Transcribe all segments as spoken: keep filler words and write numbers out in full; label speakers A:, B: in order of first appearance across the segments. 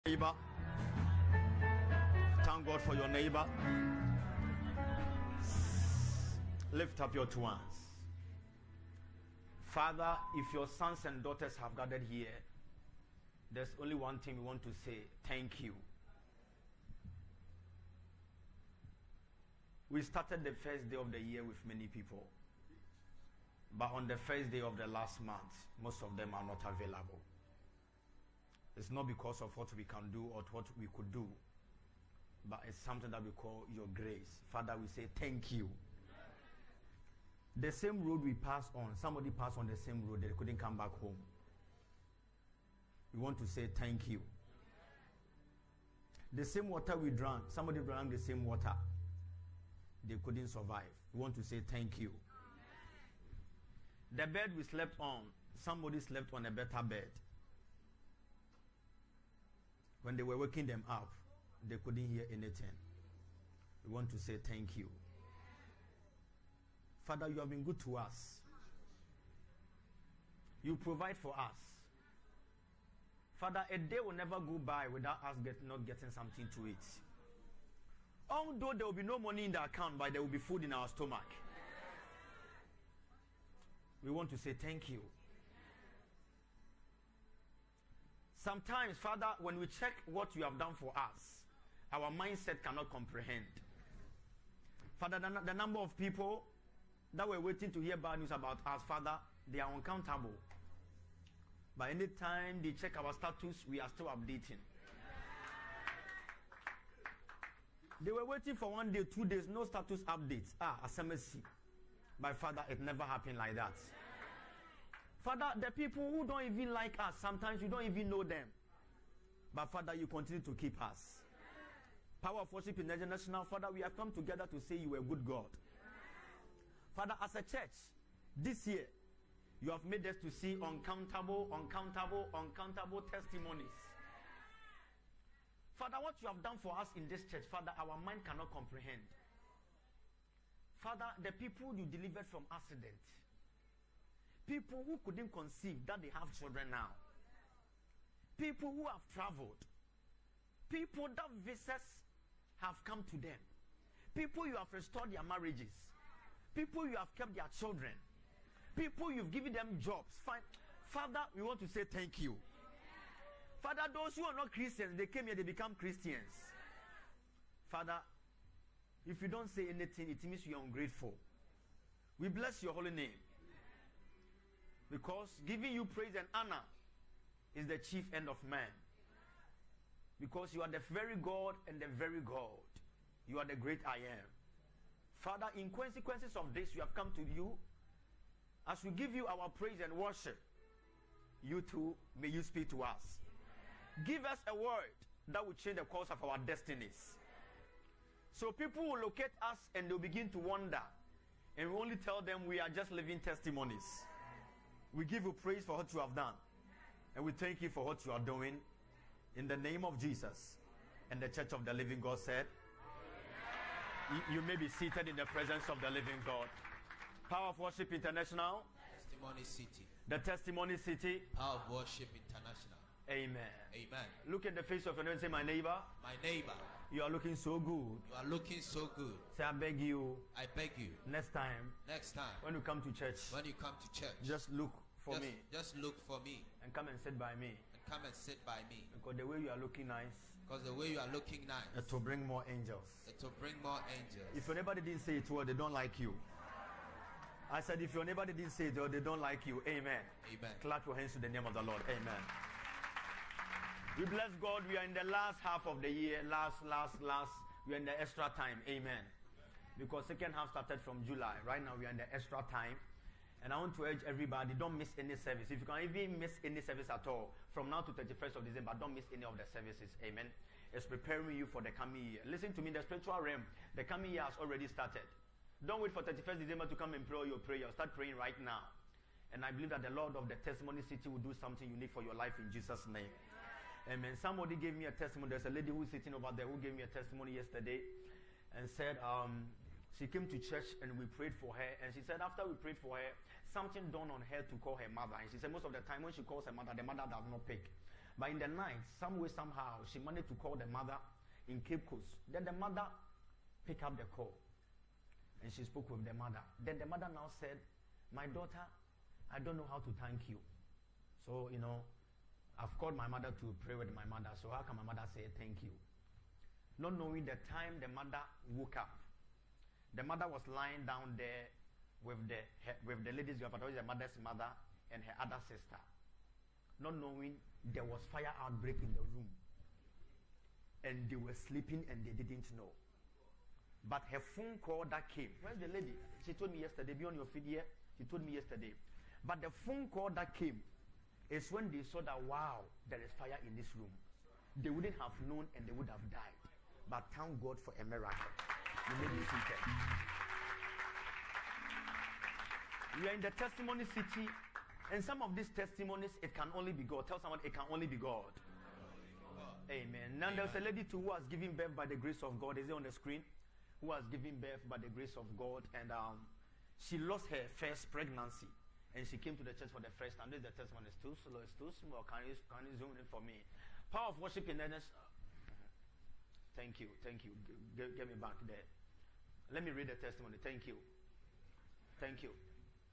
A: Neighbor, thank God for your neighbor. Lift up your two hands. Father, if your sons and daughters have gathered here, there's only one thing we want to say: thank you. We started the first day of the year with many people, but on the first day of the last month, most of them are not available. It's not because of what we can do or what we could do, but it's something that we call your grace. Father, we say thank you. The same road we passed on, somebody passed on the same road, they couldn't come back home. We want to say thank you. The same water we drank, somebody drank the same water, they couldn't survive. We want to say thank you. The bed we slept on, somebody slept on a better bed. When they were waking them up, they couldn't hear anything. We want to say thank you. Father, you have been good to us. You provide for us. Father, a day will never go by without us get, not getting something to eat. Although there will be no money in the account, but there will be food in our stomach. We want to say thank you. Sometimes, Father, when we check what you have done for us, our mindset cannot comprehend. Father, the, the number of people that were waiting to hear bad news about us, Father, they are uncountable. But any time they check our status, we are still updating. They were waiting for one day, two days, no status updates. Ah, S M S C. But Father, it never happened like that. Father, the people who don't even like us, sometimes you don't even know them. But Father, you continue to keep us. Power of Worship International, Father, we have come together to say you are a good God. Father, as a church, this year, you have made us to see uncountable, uncountable, uncountable testimonies. Father, what you have done for us in this church, Father, our mind cannot comprehend. Father, the people you delivered from accident, people who couldn't conceive that they have children now, people who have traveled, people that visas have come to them, people you have restored their marriages, people you have kept their children, people you've given them jobs. Fine. Father, we want to say thank you. Father, those who are not Christians, they came here, they become Christians. Father, if you don't say anything, it means you are ungrateful. We bless your holy name. Because giving you praise and honor is the chief end of man. Because you are the very God and the very God. You are the great I am. Father, in consequences of this, we have come to you. As we give you our praise and worship, you too, may you speak to us. Give us a word that will change the course of our destinies. So people will locate us and they'll begin to wonder. And we only tell them we are just living testimonies. We give you praise for what you have done. And we thank you for what you are doing. In the name of Jesus. And the Church of the Living God said, you, you may be seated in the presence of the living God. Power of Worship International.
B: Testimony City.
A: The Testimony City.
B: Power of Worship International.
A: Amen.
B: Amen.
A: Look at the face of your neighbor and say, my neighbor.
B: My neighbor.
A: You are looking so good.
B: You are looking so good.
A: Say, I beg you.
B: I beg you.
A: Next time.
B: Next time.
A: When you come to church.
B: When you come to church.
A: Just look for
B: just,
A: me.
B: Just look for me.
A: And come and sit by me.
B: And come and sit by me.
A: Because the way you are looking nice.
B: Because the way you are looking nice.
A: It will bring more angels.
B: It will bring more angels.
A: If your neighbor didn't say it well, they don't like you. I said, if your neighbor didn't say it well, they don't like you. Amen.
B: Amen.
A: Clap your hands to the name of the Lord. Amen. We bless God. We are in the last half of the year. Last, last, last. We are in the extra time. Amen. Because second half started from July. Right now we are in the extra time. And I want to urge everybody, don't miss any service. If you can even miss any service at all, from now to thirty-first of December, don't miss any of the services. Amen. It's preparing you for the coming year. Listen to me, the spiritual realm, the coming year has already started. Don't wait for thirty-first of December to come and pray your prayer. Start praying right now. And I believe that the Lord of the Testimony City will do something unique for your life in Jesus' name. Amen. Somebody gave me a testimony. There's a lady who's sitting over there who gave me a testimony yesterday and said, um, she came to church and we prayed for her. And she said after we prayed for her, something dawned on her to call her mother. And she said most of the time when she calls her mother, the mother does not pick. But in the night, some way, somehow, she managed to call the mother in Cape Coast. Then the mother picked up the call. And she spoke with the mother. Then the mother now said, my daughter, I don't know how to thank you. So, you know, I've called my mother to pray with my mother. So how can my mother say thank you? Not knowing the time the mother woke up. The mother was lying down there with the her, with the lady's grandfather, the mother's mother, and her other sister. Not knowing there was fire outbreak in the room. And they were sleeping and they didn't know. But her phone call that came. Where's the lady? She told me yesterday, be on your feet here. She told me yesterday. But the phone call that came is when they saw that, wow, there is fire in this room. They wouldn't have known and they would have died. But thank God for a miracle. You may be seated. We are in the testimony city, and some of these testimonies, it can only be God. Tell someone, it can only be God. Amen. Now there's a lady too who has given birth by the grace of God. Is it on the screen? Who has given birth by the grace of God, and um, she lost her first pregnancy, and she came to the church for the first time. This is the testimony. It's too slow. It's too small. Can you can you zoom in for me? Power of worship in the next. Thank you. Thank you. G- get me back there. Let me read the testimony. Thank you. Thank you.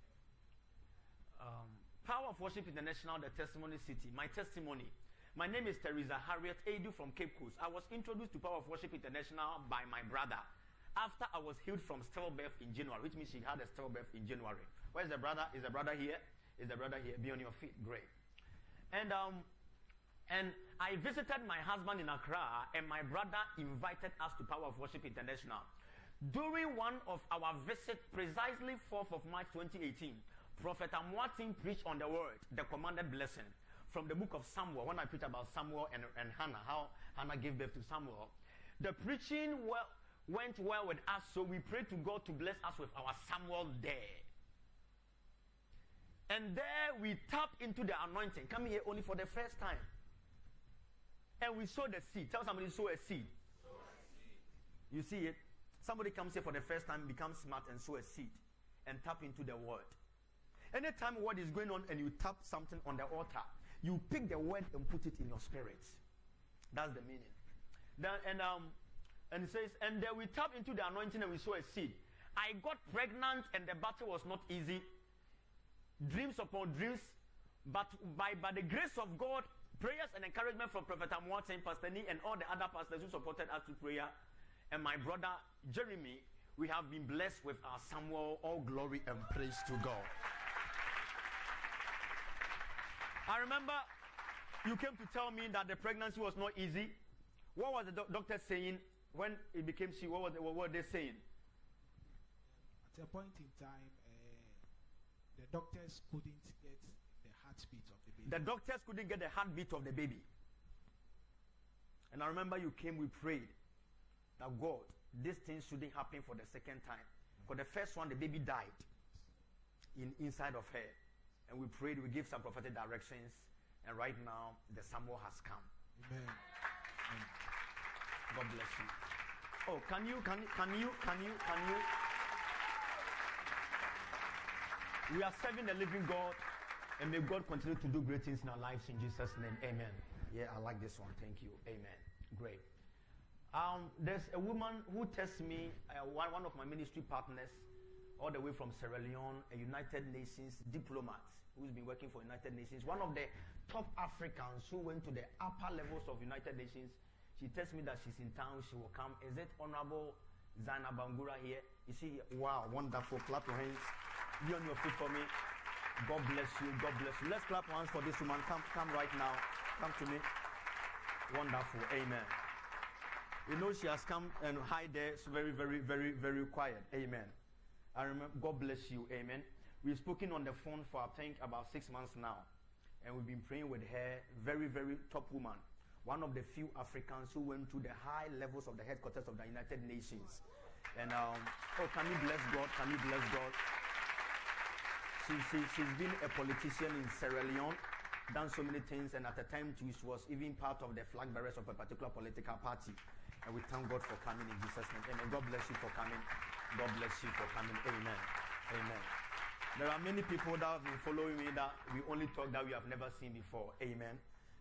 A: Um, Power of Worship International, the Testimony City. My testimony. My name is Teresa Harriet Adu from Cape Coast. I was introduced to Power of Worship International by my brother after I was healed from stillbirth in January, which means she had a stillbirth in January. Where's the brother? Is the brother here? Is the brother here? Be on your feet. Great. And um, and I visited my husband in Accra, and my brother invited us to Power of Worship International. During one of our visits, precisely fourth of March twenty eighteen, Prophet Amwatin preached on the word, the commanded blessing, from the book of Samuel. When I preached about Samuel and, and Hannah, how Hannah gave birth to Samuel, the preaching well, went well with us, so we prayed to God to bless us with our Samuel there. And there we tapped into the anointing, coming here only for the first time. And we sowed the seed. Tell somebody, sow a seed. Sow a seed. You see it? Somebody comes here for the first time, becomes smart, and sow a seed. And tap into the word. Anytime word is going on and you tap something on the altar, you pick the word and put it in your spirit. That's the meaning. Then, and um, and it says, and then we tap into the anointing and we sow a seed. I got pregnant and the battle was not easy. Dreams upon dreams. But by, by the grace of God, prayers and encouragement from Prophet Amwatin, Pastor Nee, and all the other pastors who supported us to prayer, and my brother Jeremy, we have been blessed with our Samuel. All glory and praise to God. I remember you came to tell me that the pregnancy was not easy. What was the do- doctor saying when it became she? What, was the, what were they saying?
C: At a point in time, uh, the doctors couldn't get the heartbeat of the baby.
A: The doctors couldn't get the heartbeat of the baby. And I remember you came, we prayed that God, this thing shouldn't happen for the second time. For the first one, the baby died in inside of her. And we prayed, we gave some prophetic directions, and right now the Samuel has come.
C: Amen.
A: Amen. God bless you. Oh, can you, can, can you, can you, can you? We are serving the living God, and may God continue to do great things in our lives in Jesus' name. Amen. Yeah, I like this one. Thank you. Amen. Great. Um, there's a woman who texts me, uh, one, one of my ministry partners, all the way from Sierra Leone, a United Nations diplomat who's been working for United Nations, one of the top Africans who went to the upper levels of United Nations. She tells me that she's in town, she will come. Is it Honorable Zaina Bangura here? You see, wow, wonderful. Clap your hands. Be on your feet for me. God bless you, God bless you. Let's clap hands for this woman. Come, come right now. Come to me. Wonderful, amen. You know she has come and hide there. It's very, very, very, very quiet. Amen. I remember, God bless you. Amen. We've spoken on the phone for, I think, about six months now. And we've been praying with her. Very, very top woman. One of the few Africans who went to the high levels of the headquarters of the United Nations. And, um, oh, can you bless God? Can you bless God? She, she, she's been a politician in Sierra Leone. Done so many things. And at the time, she was even part of the flag bearers of a particular political party. And we thank God for coming in Jesus' name. Amen. God bless you for coming. God bless you for coming. Amen. Amen. There are many people that have been following me that we only talk that we have never seen before. Amen.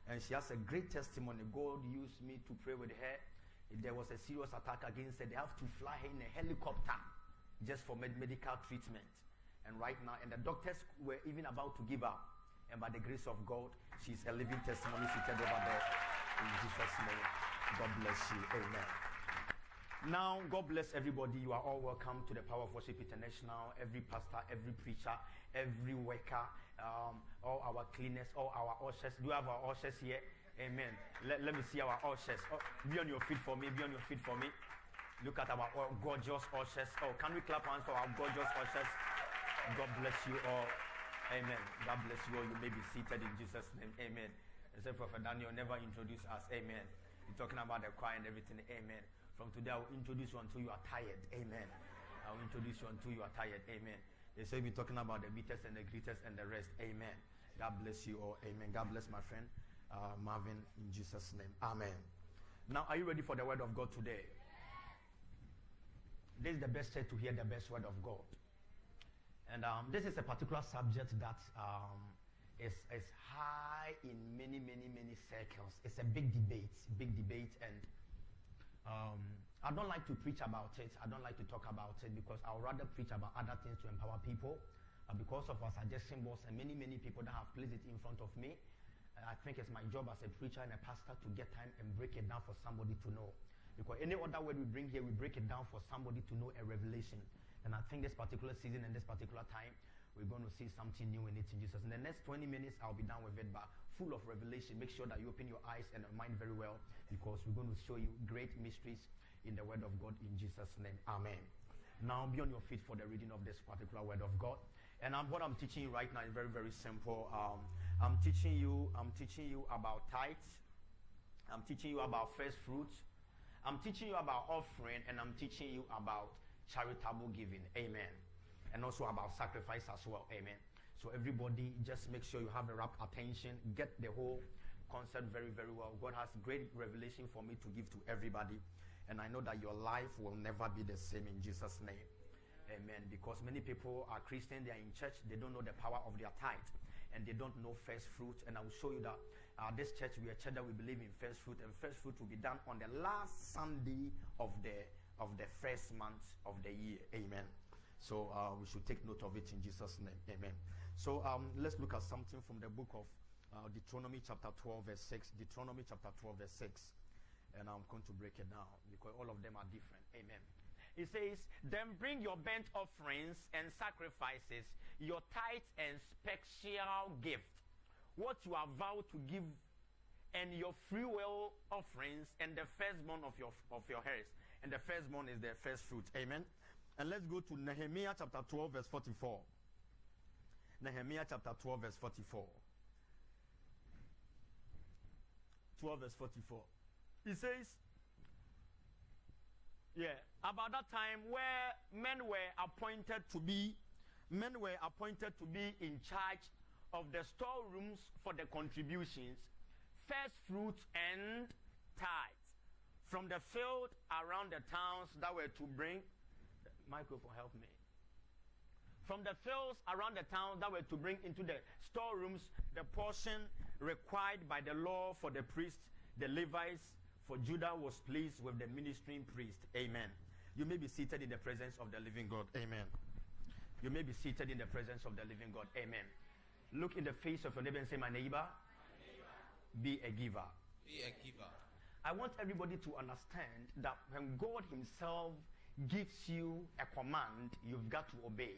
A: And she has a great testimony. God used me to pray with her. There was a serious attack against her. They have to fly her in a helicopter just for med- medical treatment. And right now, and the doctors were even about to give up. And by the grace of God, she's a living testimony seated over there. In Jesus' name, God bless you. Amen. Now, God bless everybody. You are all welcome to the Power of Worship International. Every pastor, every preacher, every worker, um, all our cleaners, all our ushers. Do you have our ushers here? Amen. Let, let me see our ushers. Oh, be on your feet for me. Be on your feet for me. Look at our oh, gorgeous ushers. Oh, can we clap hands for our gorgeous ushers? God bless you all. Amen. God bless you all. You may be seated in Jesus' name. Amen. I said, Prophet Daniel never introduced us. Amen. You're talking about the choir and everything. Amen. From today, I will introduce you until you are tired. Amen. I will introduce you until you are tired. Amen. They say we're talking about the beaters and the greeters and the rest. Amen. God bless you all. Amen. God bless my friend uh, Marvin in Jesus' name. Amen. Now, are you ready for the word of God today? This is the best church to hear the best word of God. And um, this is a particular subject that um, is, is high in many, many, many circles. It's a big debate, big debate, and um, I don't like to preach about it. I don't like to talk about it because I would rather preach about other things to empower people. Uh, because of our suggestion box and many, many people that have placed it in front of me, uh, I think it's my job as a preacher and a pastor to get time and break it down for somebody to know. Because any other word we bring here, we break it down for somebody to know a revelation. And I think this particular season and this particular time, we're going to see something new in it in Jesus. In the next twenty minutes, I'll be done with it, but full of revelation. Make sure that you open your eyes and your mind very well, because we're going to show you great mysteries in the word of God in Jesus' name. Amen. Now, be on your feet for the reading of this particular word of God. And um, what I'm teaching you right now is very, very simple. Um, I'm teaching you, I'm teaching you about tithes. I'm teaching you about first fruits. I'm teaching you about offering, and I'm teaching you about charitable giving. Amen. And also about sacrifice as well. Amen. So everybody, just make sure you have a rapt attention. Get the whole concept very, very well. God has great revelation for me to give to everybody. And I know that your life will never be the same in Jesus' name. Amen. Because many people are Christian, they are in church, they don't know the power of their tithe. And they don't know first fruit. And I will show you that uh, this church, we are a church that we believe in first fruit. And first fruit will be done on the last Sunday of the of the first month of the year. Amen. So uh, we should take note of it in Jesus' name. Amen. So um, let's look at something from the book of uh, Deuteronomy chapter twelve verse six. Deuteronomy chapter twelve verse six. And I'm going to break it down because all of them are different. Amen. It says, then bring your burnt offerings and sacrifices, your tithes and special gift, what you are vowed to give, and your free will offerings, and the firstborn of your of your hairs. And the firstborn is the first fruit. Amen. And let's go to Nehemiah chapter twelve verse forty-four. Nehemiah chapter twelve verse forty-four. twelve verse forty-four. It says, yeah, about that time where men were appointed to be, men were appointed to be in charge of the storerooms for the contributions, first fruits and tithes from the field around the towns that were to bring, microphone, help me. From the fields around the towns that were to bring into the storerooms the portion required by the law for the priests, the Levites, for Judah was pleased with the ministering priest. Amen. You may be seated in the presence of the living God. Amen. You may be seated in the presence of the living God. Amen. Look in the face of your neighbor and say, my neighbor, my neighbor. Be a giver.
B: Be a giver.
A: I want everybody to understand that when God himself gives you a command, you've got to obey.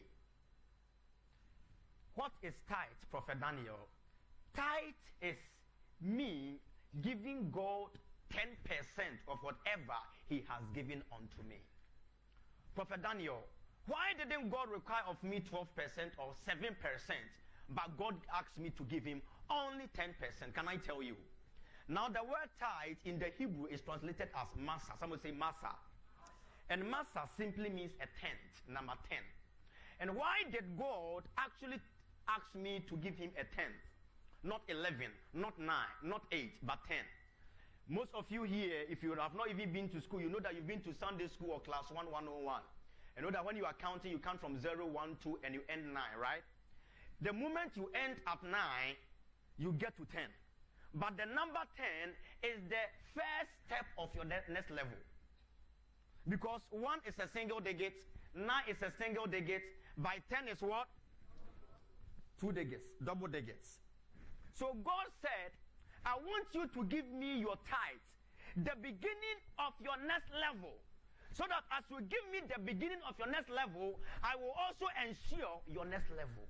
A: What is tithe, Prophet Daniel? Tithe is me giving God ten percent of whatever he has given unto me. Prophet Daniel, why didn't God require of me twelve percent or seven percent, but God asked me to give him only ten percent? Can I tell you? Now the word tithe in the Hebrew is translated as masa. Some would say masa. And masa simply means a tenth, number ten. And why did God actually ask me to give him a tenth? Not eleven, not nine, not eight, but ten. Most of you here, if you have not even been to school, you know that you've been to Sunday school or class one, one oh one. You know that when you are counting, you count from zero, one, two, and you end nine, right? The moment you end at nine, you get to ten. But the number ten is the first step of your ne- next level. Because one is a single digit, nine is a single digit, by ten is what? Two digits, double digits. So God said, I want you to give me your tithe, the beginning of your next level. So that as you give me the beginning of your next level, I will also ensure your next level.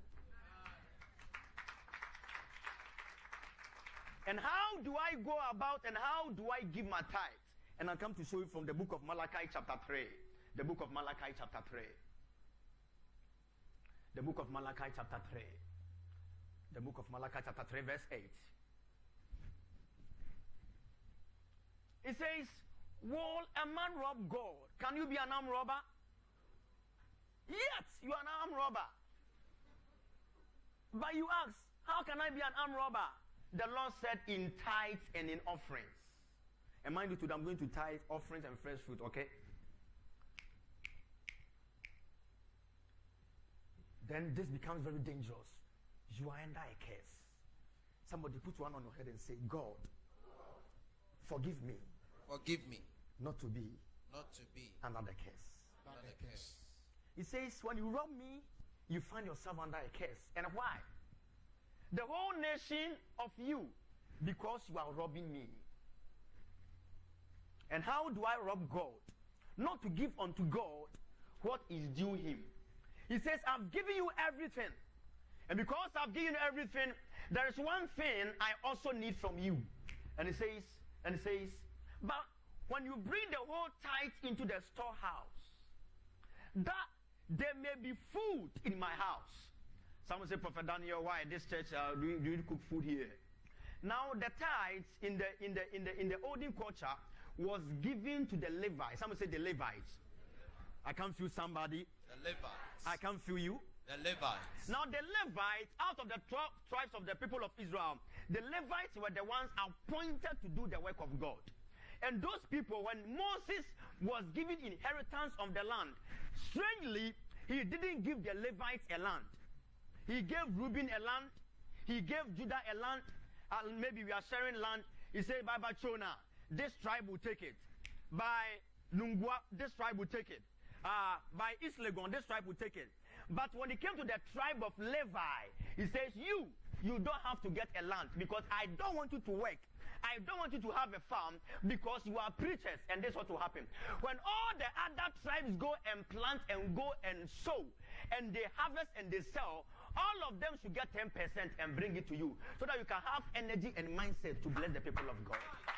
A: And how do I go about and how do I give my tithe? And I come to show you from the book of Malachi chapter three. The book of Malachi chapter three. The book of Malachi chapter three. The book of Malachi chapter three verse eight. It says, will a man rob God? Can you be an armed robber? Yes, you are an armed robber. But you ask, how can I be an armed robber? The Lord said in tithes and in offerings. And mind you, today I'm going to tithe, offerings, and fresh fruit, okay? Then this becomes very dangerous. You are under a curse. Somebody put one on your head and say, God, forgive me.
B: Forgive me.
A: Not to be.
B: Not to be.
A: Under the curse.
B: Under the curse.
A: It says, when you rob me, you find yourself under a curse. And why? The whole nation of you, because you are robbing me. And how do I rob God? Not to give unto God what is due him. He says, I've given you everything. And because I've given you everything, there is one thing I also need from you. And he says, and he says, but when you bring the whole tithe into the storehouse, that there may be food in my house. Someone say, Prophet Daniel, why this church uh, do, you, do you cook food here? Now the tithes in the in the in the in the olden culture was given to the Levites. Someone say the Levites. I can't feel somebody.
B: The Levites.
A: I can't feel you.
B: The Levites.
A: Now the Levites, out of the twelve tribes of the people of Israel, the Levites were the ones appointed to do the work of God. And those people, when Moses was given inheritance of the land, strangely, he didn't give the Levites a land. He gave Reuben a land. He gave Judah a land. Uh, maybe we are sharing land. He said, by Bachona, this tribe will take it. By Nungwa, this tribe will take it. Uh, by East Legon, this tribe will take it. But when it came to the tribe of Levi, he says, you, you don't have to get a land because I don't want you to work. I don't want you to have a farm because you are preachers, and this is what will happen. When all the other tribes go and plant and go and sow, and they harvest and they sell, all of them should get ten percent and bring it to you so that you can have energy and mindset to bless the people of God.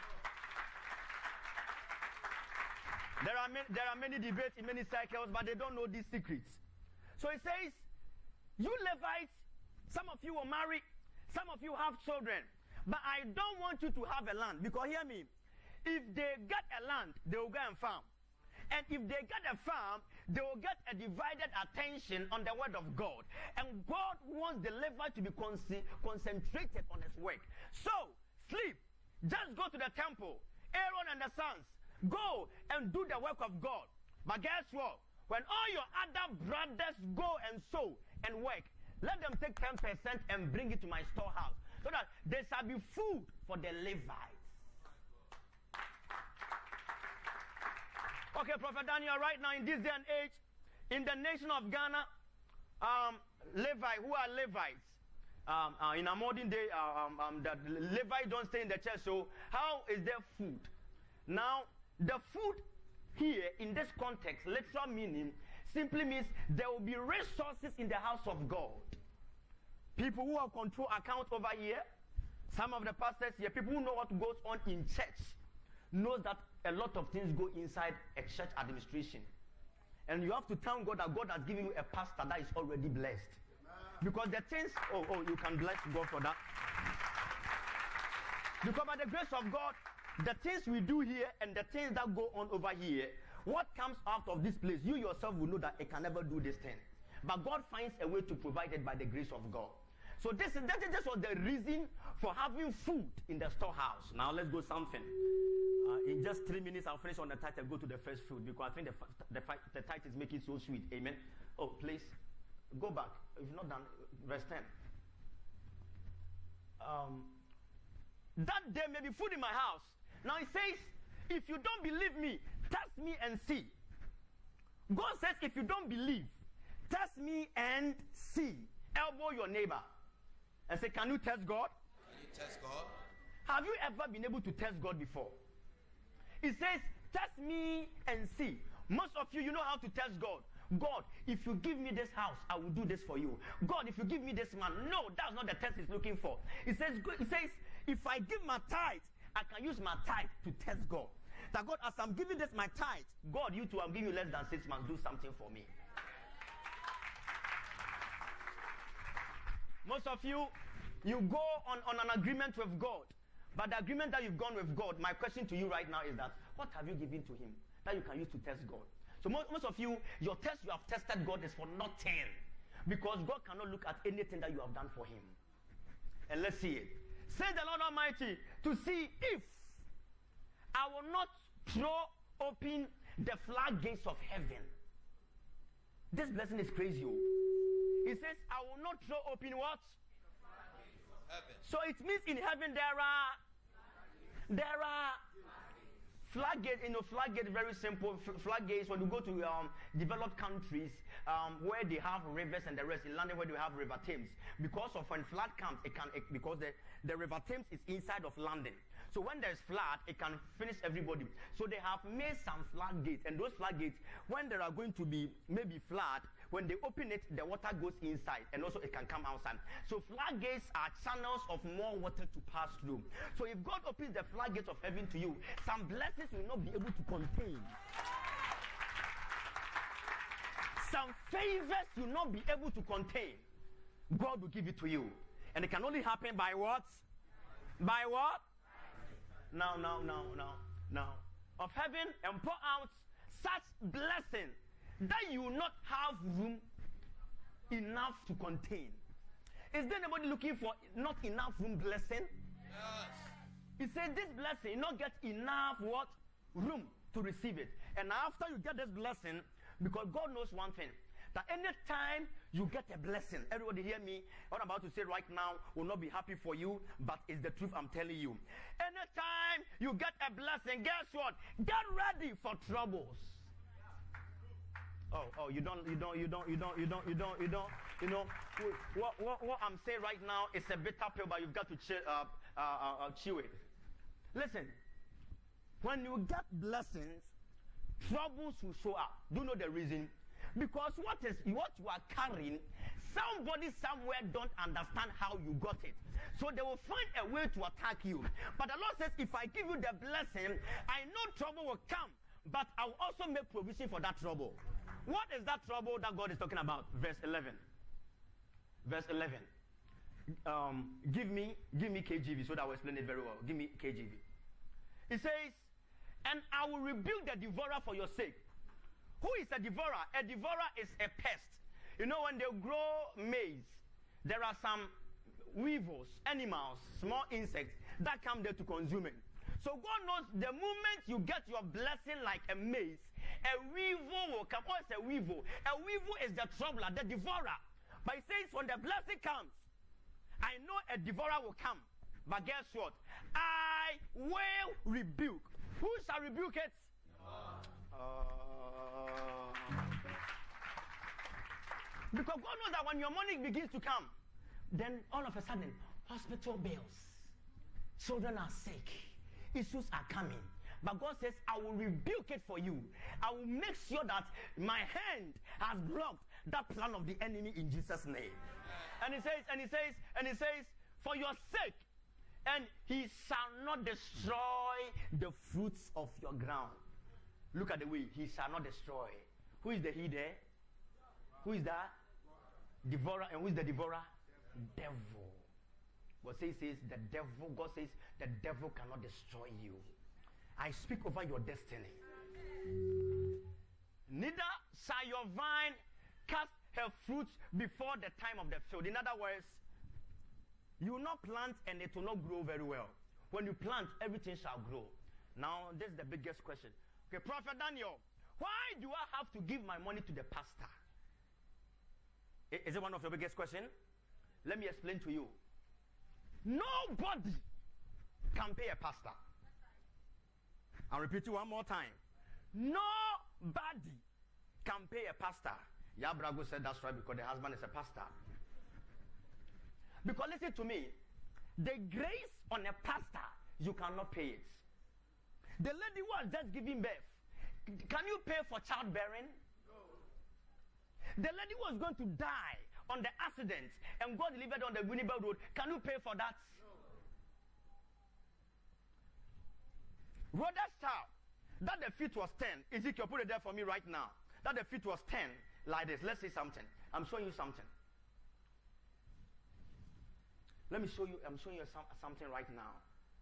A: There are, many, there are many debates in many circles, but they don't know these secrets. So it says, you Levites, some of you will marry, some of you have children, but I don't want you to have a land. Because hear me, if they get a land, they will go and farm. And if they get a farm, they will get a divided attention on the word of God. And God wants the Levite to be con- concentrated on his work. So, sleep. Just go to the temple. Aaron and the sons, go and do the work of God. But guess what? When all your other brothers go and sow and work, let them take ten percent and bring it to my storehouse, so that there shall be food for the Levites. Okay, Prophet Daniel, right now in this day and age, in the nation of Ghana, um, Levi, who are Levites? Um, uh, in a modern day, uh, um, um, that Levites don't stay in the church, so how is there food? Now, the food here, in this context, literal meaning, simply means there will be resources in the house of God. People who have control account over here, some of the pastors here, people who know what goes on in church, knows that a lot of things go inside a church administration. And you have to thank God that God has given you a pastor that is already blessed. Because the things, oh, oh, you can bless God for that. Because by the grace of God, the things we do here and the things that go on over here, what comes out of this place, you yourself will know that it can never do this thing. But God finds a way to provide it by the grace of God. So this, is, that, this was the reason for having food in the storehouse. Now let's go something. Uh, in just three minutes, I'll finish on the tithe and go to the first fruit, because I think the, the, the tithe is making it so sweet. Amen. Oh, please, go back. If not done, verse ten. Um, that there may be food in my house. Now it says, if you don't believe me, test me and see. God says, if you don't believe, test me and see. Elbow your neighbor and say, can you test God?
B: Can you test God?
A: Have you ever been able to test God before? It says, test me and see. Most of you, you know how to test God. God, if you give me this house, I will do this for you. God, if you give me this man. No, that's not the test he's looking for. It says, it says, if I give my tithe, I can use my tithe to test God. That God, as I'm giving this my tithe, God, you too, I'm giving you less than six months. Do something for me. Most of you, you go on, on an agreement with God. But the agreement that you've gone with God, my question to you right now is that, what have you given to him that you can use to test God? So most, most of you, your test you have tested God is for nothing. Because God cannot look at anything that you have done for him. And let's see it. Say the Lord Almighty to see if I will not throw open the floodgates of heaven. This blessing is crazy. Oh. It says, I will not throw open what?
B: Heaven.
A: So it means in heaven there are there are floodgates. You know, floodgate very simple. Floodgates when you go to um, developed countries um, where they have rivers and the rest. In London where they have river Thames, because of when flood comes, it can it, because the the river Thames is inside of London. So when there's flood, it can finish everybody. So they have made some floodgates, and those floodgates, when there are going to be maybe flood, when they open it, the water goes inside, and also it can come outside. So floodgates are channels of more water to pass through. So if God opens the floodgates of heaven to you, some blessings will not be able to contain. Some favors will not be able to contain. God will give it to you. And it can only happen by what? By what? Now, now, now, now, now. Of heaven and pour out such blessing that you will not have room enough to contain. Is there anybody looking for not enough room blessing?
B: Yes.
A: He said this blessing, not get enough what? Room to receive it. And after you get this blessing, because God knows one thing, that anytime you get a blessing, everybody hear me, what I'm about to say right now will not be happy for you, but it's the truth I'm telling you. Anytime you get a blessing, guess what? Get ready for troubles. Oh, oh, you don't, you don't, you don't, you don't, you don't, you don't, you don't, you know, what, what, what I'm saying right now is a bitter pill, but you've got to chew, uh, uh, uh, chew it. Listen, when you get blessings, troubles will show up. Do you know the reason? Because what is what you are carrying, somebody somewhere don't understand how you got it. So they will find a way to attack you. But the Lord says, if I give you the blessing, I know trouble will come, but I will also make provision for that trouble. What is that trouble that God is talking about? Verse eleven. Verse eleven. Um, give me, give me K J V so that I will explain it very well. Give me K J V. It says, and I will rebuke the devourer for your sake. Who is a devourer? A devourer is a pest. You know, when they grow maize, there are some weevils, animals, small insects that come there to consume it. So God knows the moment you get your blessing like a maize, a weevil will come. What is a weevil? A weevil is the troubler, the devourer. But it says when the blessing comes, I know a devourer will come. But guess what? I will rebuke. Who shall rebuke it? Uh, because God knows that when your money begins to come, then all of a sudden, hospital bills, children are sick, issues are coming. But God says, I will rebuke it for you. I will make sure that my hand has blocked that plan of the enemy in Jesus' name. And he says, and he says, and he says, for your sake, and he shall not destroy the fruits of your ground. Look at the way, he shall not destroy. Who is the he there? Who is that? Devourer. And who is the devourer? Devil. God says, says the devil, God says the devil cannot destroy you. I speak over your destiny. Neither shall your vine cast her fruits before the time of the field. In other words, you will not plant and it will not grow very well. When you plant, everything shall grow. Now, this is the biggest question. Okay, Prophet Daniel, why do I have to give my money to the pastor? Is it one of your biggest questions? Let me explain to you. Nobody can pay a pastor. I'll repeat it one more time. Nobody can pay a pastor. Yabrago said that's right because the husband is a pastor. Because listen to me, the grace on a pastor, you cannot pay it. The lady who has just given birth, can you pay for childbearing? No. The lady who was going to die on the accident and God delivered on the Winnipeg Road, can you pay for that? No. Rhoda's child, that the feet was ten. Ezekiel, put it there for me right now. That the feet was ten, like this. Let's say something. I'm showing you something. Let me show you, I'm showing you some, something right now.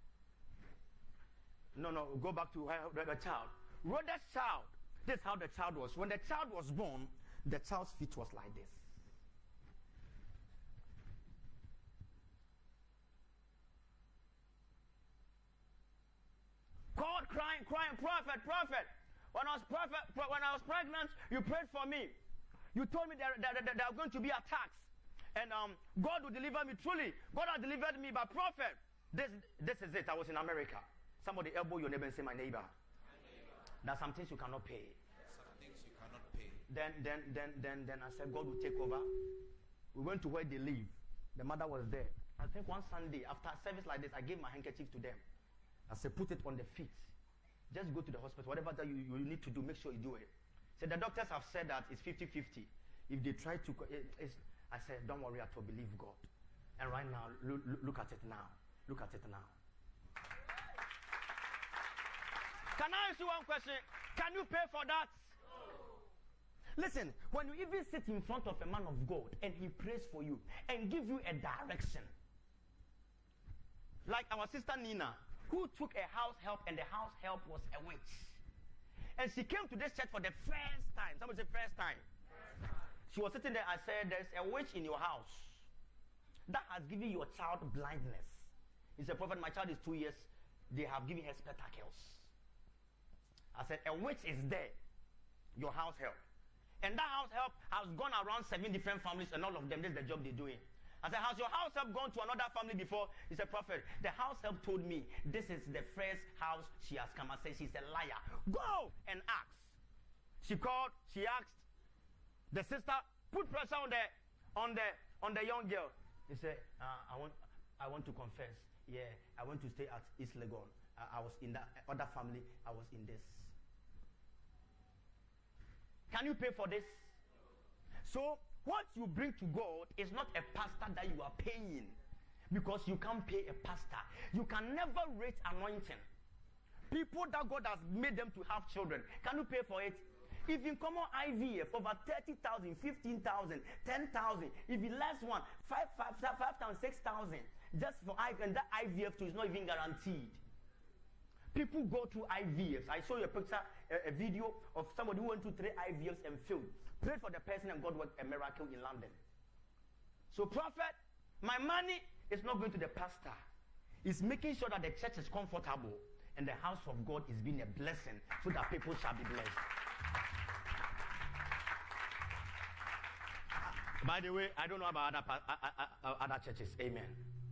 A: No, no, go back to uh, the, the child. Rhoda's child, this is how the child was. When the child was born, the child's feet was like this. God crying, crying, prophet, prophet. When I was prophet, when I was pregnant, you prayed for me. You told me there, there, there, there are going to be attacks. And um, God will deliver me. Truly, God has delivered me by prophet. This, this is it. I was in America. Somebody elbow your neighbor and say, my neighbor. My neighbor. There are some things you cannot pay.
B: Some things you cannot pay.
A: Then, then, then, then, then I said, God will take over. We went to where they live. The mother was there. I think one Sunday, after a service like this, I gave my handkerchief to them. I said, put it on the feet. Just go to the hospital. Whatever that you, you need to do, make sure you do it. So the doctors have said that it's fifty fifty. If they try to... It, it's, I said, don't worry at all, believe God. And right now, look, look at it now. Look at it now. Can I ask you one question? Can you pay for that? No. Listen, when you even sit in front of a man of God and he prays for you and give you a direction, like our sister Nina, who took a house help and the house help was a witch. And she came to this church for the first time. Somebody say first time. She was sitting there and said, there's a witch in your house that has given your child blindness. He said, prophet, my child is two years. They have given her spectacles. I said, a witch is there. Your house help. And that house help has gone around seven different families and all of them, this is the job they're doing. I said, has your house help gone to another family before? He said, prophet, the house help told me this is the first house she has come. I said, she's a liar. Go and ask. She called, she asked. The sister put pressure on the on the on the young girl. He said, uh, I want I want to confess. Yeah, I went to stay at East Legon. Uh, I was in that other family. I was in this. Can you pay for this? So what you bring to God is not a pastor that you are paying, because you can't pay a pastor. You can never rate anointing. People that God has made them to have children. Can you pay for it? If in common I V F, over thirty thousand, fifteen thousand, ten thousand, if you last one, five thousand, six thousand, just for I V F, and that I V F too is not even guaranteed. People go through I V Fs. I saw you a picture, a, a video of somebody who went through three I V Fs and failed. Prayed for the person and God worked a miracle in London. So prophet, my money is not going to the pastor. It's making sure that the church is comfortable and the house of God is being a blessing so that people shall be blessed. By the way, I don't know about other, uh, uh, uh, other churches. Amen.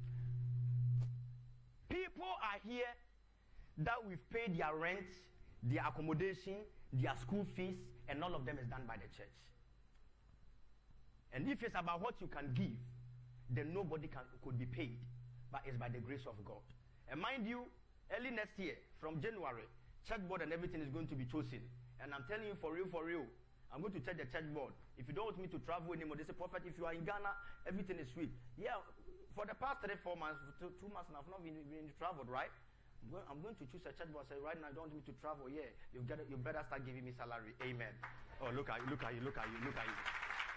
A: People are here that we've paid their rent, their accommodation, their school fees, and all of them is done by the church. And if it's about what you can give, then nobody can, could be paid. But it's by the grace of God. And mind you, early next year, from January, church board and everything is going to be chosen. And I'm telling you for real, for real, I'm going to check the church board. If you don't want me to travel anymore, they say, prophet, if you are in Ghana, everything is sweet. Yeah, for the past three, four months, two, two months, I've not been, been traveled, right? I'm going, I'm going to choose a church board and say, right now, I don't want me to travel. Yeah, you've got to, you better start giving me salary. Amen. Oh, look at you, look at you, look at you, look at you.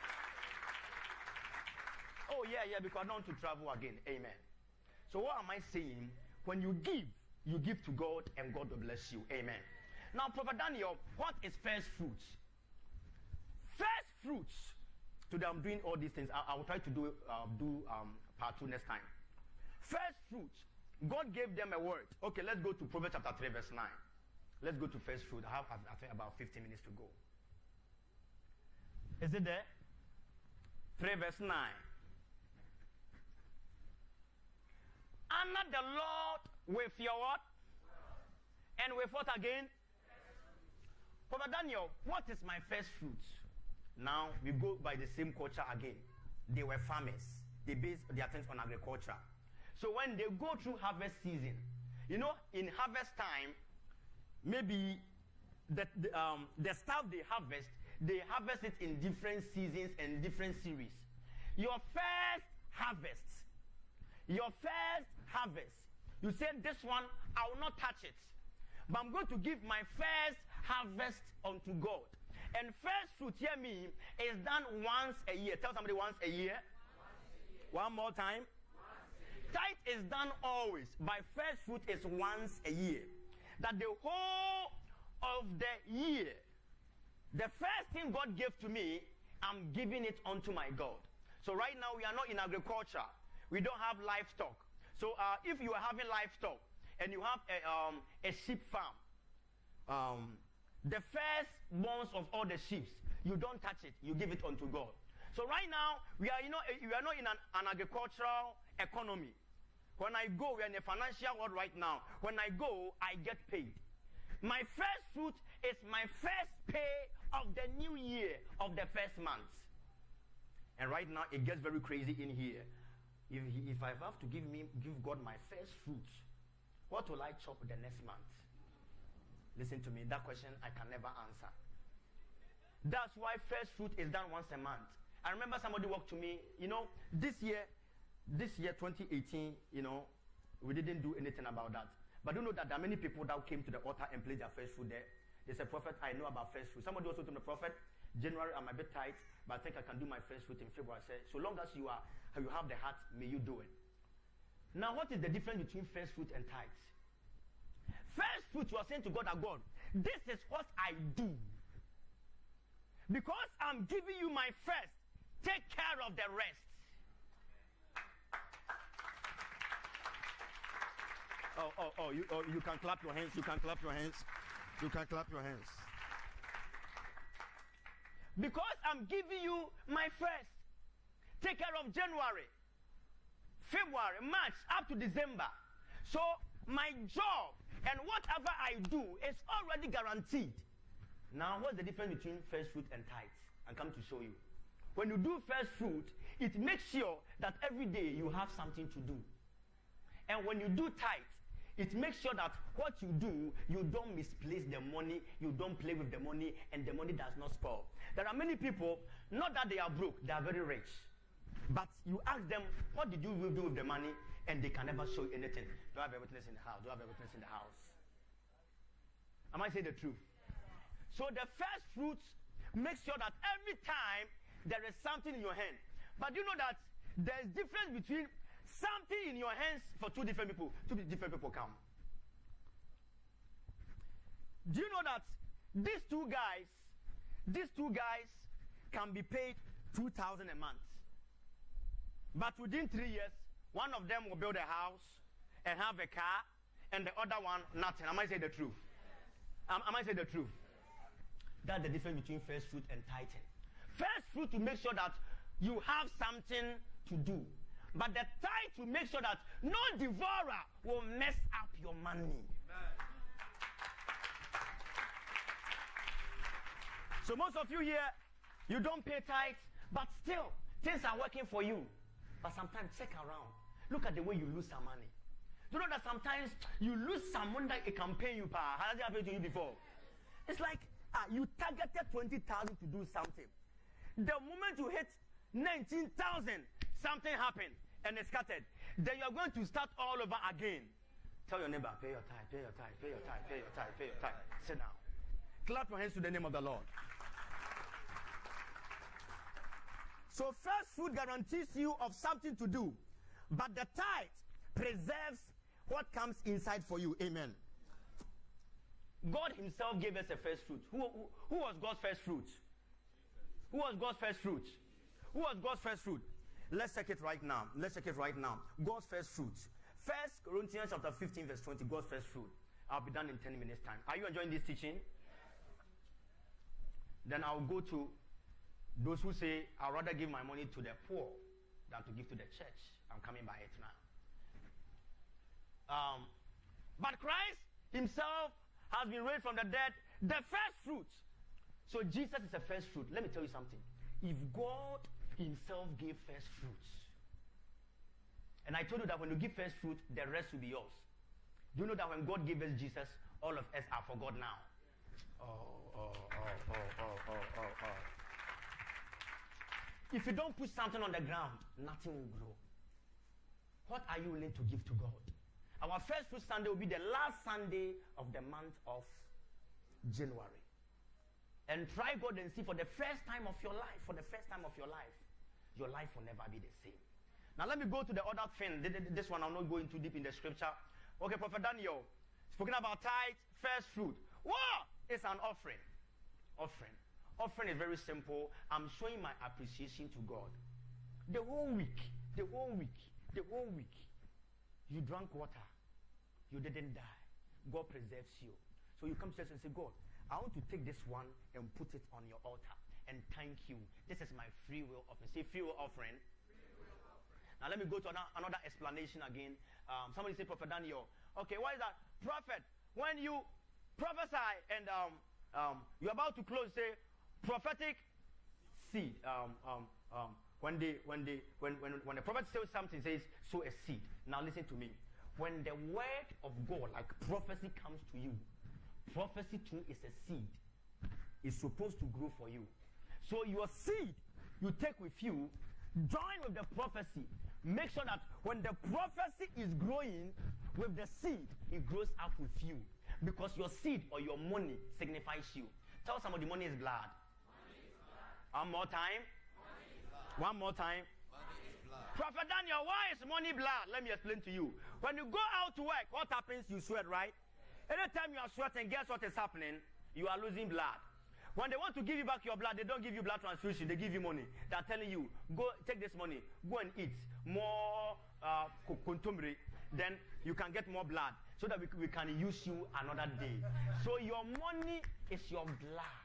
A: Oh, yeah, yeah, because I don't want to travel again. Amen. So what am I saying? When you give, you give to God and God will bless you. Amen. Now, Prophet Daniel, what is first fruits? First fruits. Today I'm doing all these things. I, I will try to do uh, do um, part two next time. First fruits. God gave them a word. Okay, let's go to Proverbs chapter three, verse nine. Let's go to first fruit. I have, I think, about fifteen minutes to go. Is it there? three, verse nine. Honor the Lord With your what? And with what again? Prophet Daniel, what is my first fruit? Now we go by the same culture again. They were farmers. They based their things on agriculture. So when they go through harvest season, you know, in harvest time, maybe the, the, um, the stuff they harvest, they harvest it in different seasons and different series. Your first harvest, your first harvest, you said this one, I will not touch it. But I'm going to give my first harvest unto God. And first fruit, hear me, is done once a year. Tell somebody once a year. Once a year. One more time. Tithe is done always. By first fruit is once a year. That the whole of the year, the first thing God gave to me, I'm giving it unto my God. So right now we are not in agriculture. We don't have livestock. So uh, if you are having livestock and you have a, um, a sheep farm, um, the first ones of all the sheep, you don't touch it. You give it unto God. So right now we are, you know, we are not in an, an agricultural economy. When I go, we are in a financial world right now. When I go, I get paid. My first fruit is my first pay of the new year of the first month. And right now, it gets very crazy in here. If, if I have to give me, give God my first fruit, what will I chop the next month? Listen to me, that question I can never answer. That's why first fruit is done once a month. I remember somebody walked to me, you know, this year, this year, twenty eighteen, you know, we didn't do anything about that. But you know that there are many people that came to the altar and placed their first fruit there. They said, Prophet, I know about first fruit. Somebody also told me, Prophet, January I'm a bit tight, but I think I can do my first fruit in February. I said, so long as you are, you have the heart, may you do it. Now, what is the difference between first fruit and tithes? First fruit, you are saying to God, that God, this is what I do. Because I'm giving you my first, take care of the rest. Oh, oh, oh, you, oh, you can clap your hands, you can clap your hands, you can clap your hands. Because I'm giving you my first, take care of January, February, March, up to December. So my job and whatever I do is already guaranteed. Now, what's the difference between first fruit and tithes? I'm coming to show you. When you do first fruit, it makes sure that every day you have something to do. And when you do tithes, it makes sure that what you do, you don't misplace the money, you don't play with the money, and the money does not spoil. There are many people, not that they are broke, they are very rich. But you ask them, what did you do with the money? And they can never show you anything. Do I have a witness in the house? Do I have a witness in the house? Am I saying the truth? So the first fruits make sure that every time there is something in your hand. But you know that there is difference between something in your hands for two different people. Two different people come. Do you know that these two guys, these two guys can be paid two thousand a month. But within three years, one of them will build a house and have a car, and the other one, nothing. Am I saying the truth? Am, am I saying the truth? That's the difference between first fruit and tithing. First fruit to make sure that you have something to do. But the tithe will make sure that no devourer will mess up your money. Amen. So most of you here, you don't pay tithe, but still, things are working for you. But sometimes check around. Look at the way you lose some money. Do you know that sometimes you lose some money that it can pay you, pa? Has it happened to you before? It's like uh, you targeted twenty thousand to do something. The moment you hit nineteen thousand, something happened and it's scattered. Then you're going to start all over again. Tell your neighbor, pay your tithe, pay your tithe, pay your tithe, pay your tithe, pay your tithe. Sit down. Clap your hands to the name of the Lord. So first fruit guarantees you of something to do, but the tithe preserves what comes inside for you. Amen. God himself gave us a first fruit. Who, who, who was God's first fruit? Who was God's first fruit? Who was God's first fruit? Let's check it right now. Let's check it right now. God's first fruit. First Corinthians chapter fifteen verse twenty. God's first fruit. I'll be done in ten minutes time. Are you enjoying this teaching? Then I'll go to those who say, I'd rather give my money to the poor than to give to the church. I'm coming by it now. Um, But Christ himself has been raised from the dead, the first fruits. So Jesus is the first fruit. Let me tell you something. If God himself gave first fruits, and I told you that when you give first fruit, the rest will be yours. Do you know that when God gave us Jesus, all of us are for God now? Oh, oh, oh, oh, oh, oh, oh, oh. If you don't put something on the ground, nothing will grow. What are you willing to give to God? Our first fruit Sunday will be the last Sunday of the month of January. And try God and see for the first time of your life, for the first time of your life, your life will never be the same. Now let me go to the other thing. This one I'm not going too deep in the scripture. Okay, Prophet Daniel, speaking about tithe, first fruit. What? It's an offering. Offering. Offering is very simple. I'm showing my appreciation to God. The whole week, the whole week, the whole week, you drank water. You didn't die. God preserves you. So you come to church and say, God, I want to take this one and put it on your altar and thank you. This is my free will offering. Say free will offering. Free will offering. Now let me go to another, another explanation again. Um, somebody say, Prophet Daniel. Okay, what is that? Prophet, when you prophesy and um, um, you're about to close, say prophetic seed. Um, um, um, when they, when they, when when when the prophet says something, says sow a seed. Now listen to me. When the word of God, like prophecy, comes to you, prophecy too is a seed. It's supposed to grow for you. So your seed you take with you, join with the prophecy. Make sure that when the prophecy is growing with the seed, it grows up with you. Because your seed or your money signifies you. Tell somebody money is blood. Money is blood. One more time. Money is blood. One more time.
B: Money is blood.
A: Prophet Daniel, why is money blood? Let me explain to you. When you go out to work, what happens? You sweat, right? Anytime you are sweating, guess what is happening? You are losing blood. When they want to give you back your blood, they don't give you blood transfusion. They give you money. They are telling you, go take this money, go and eat more uh, kontomire. Then you can get more blood so that we, we can use you another day. So your money is your blood.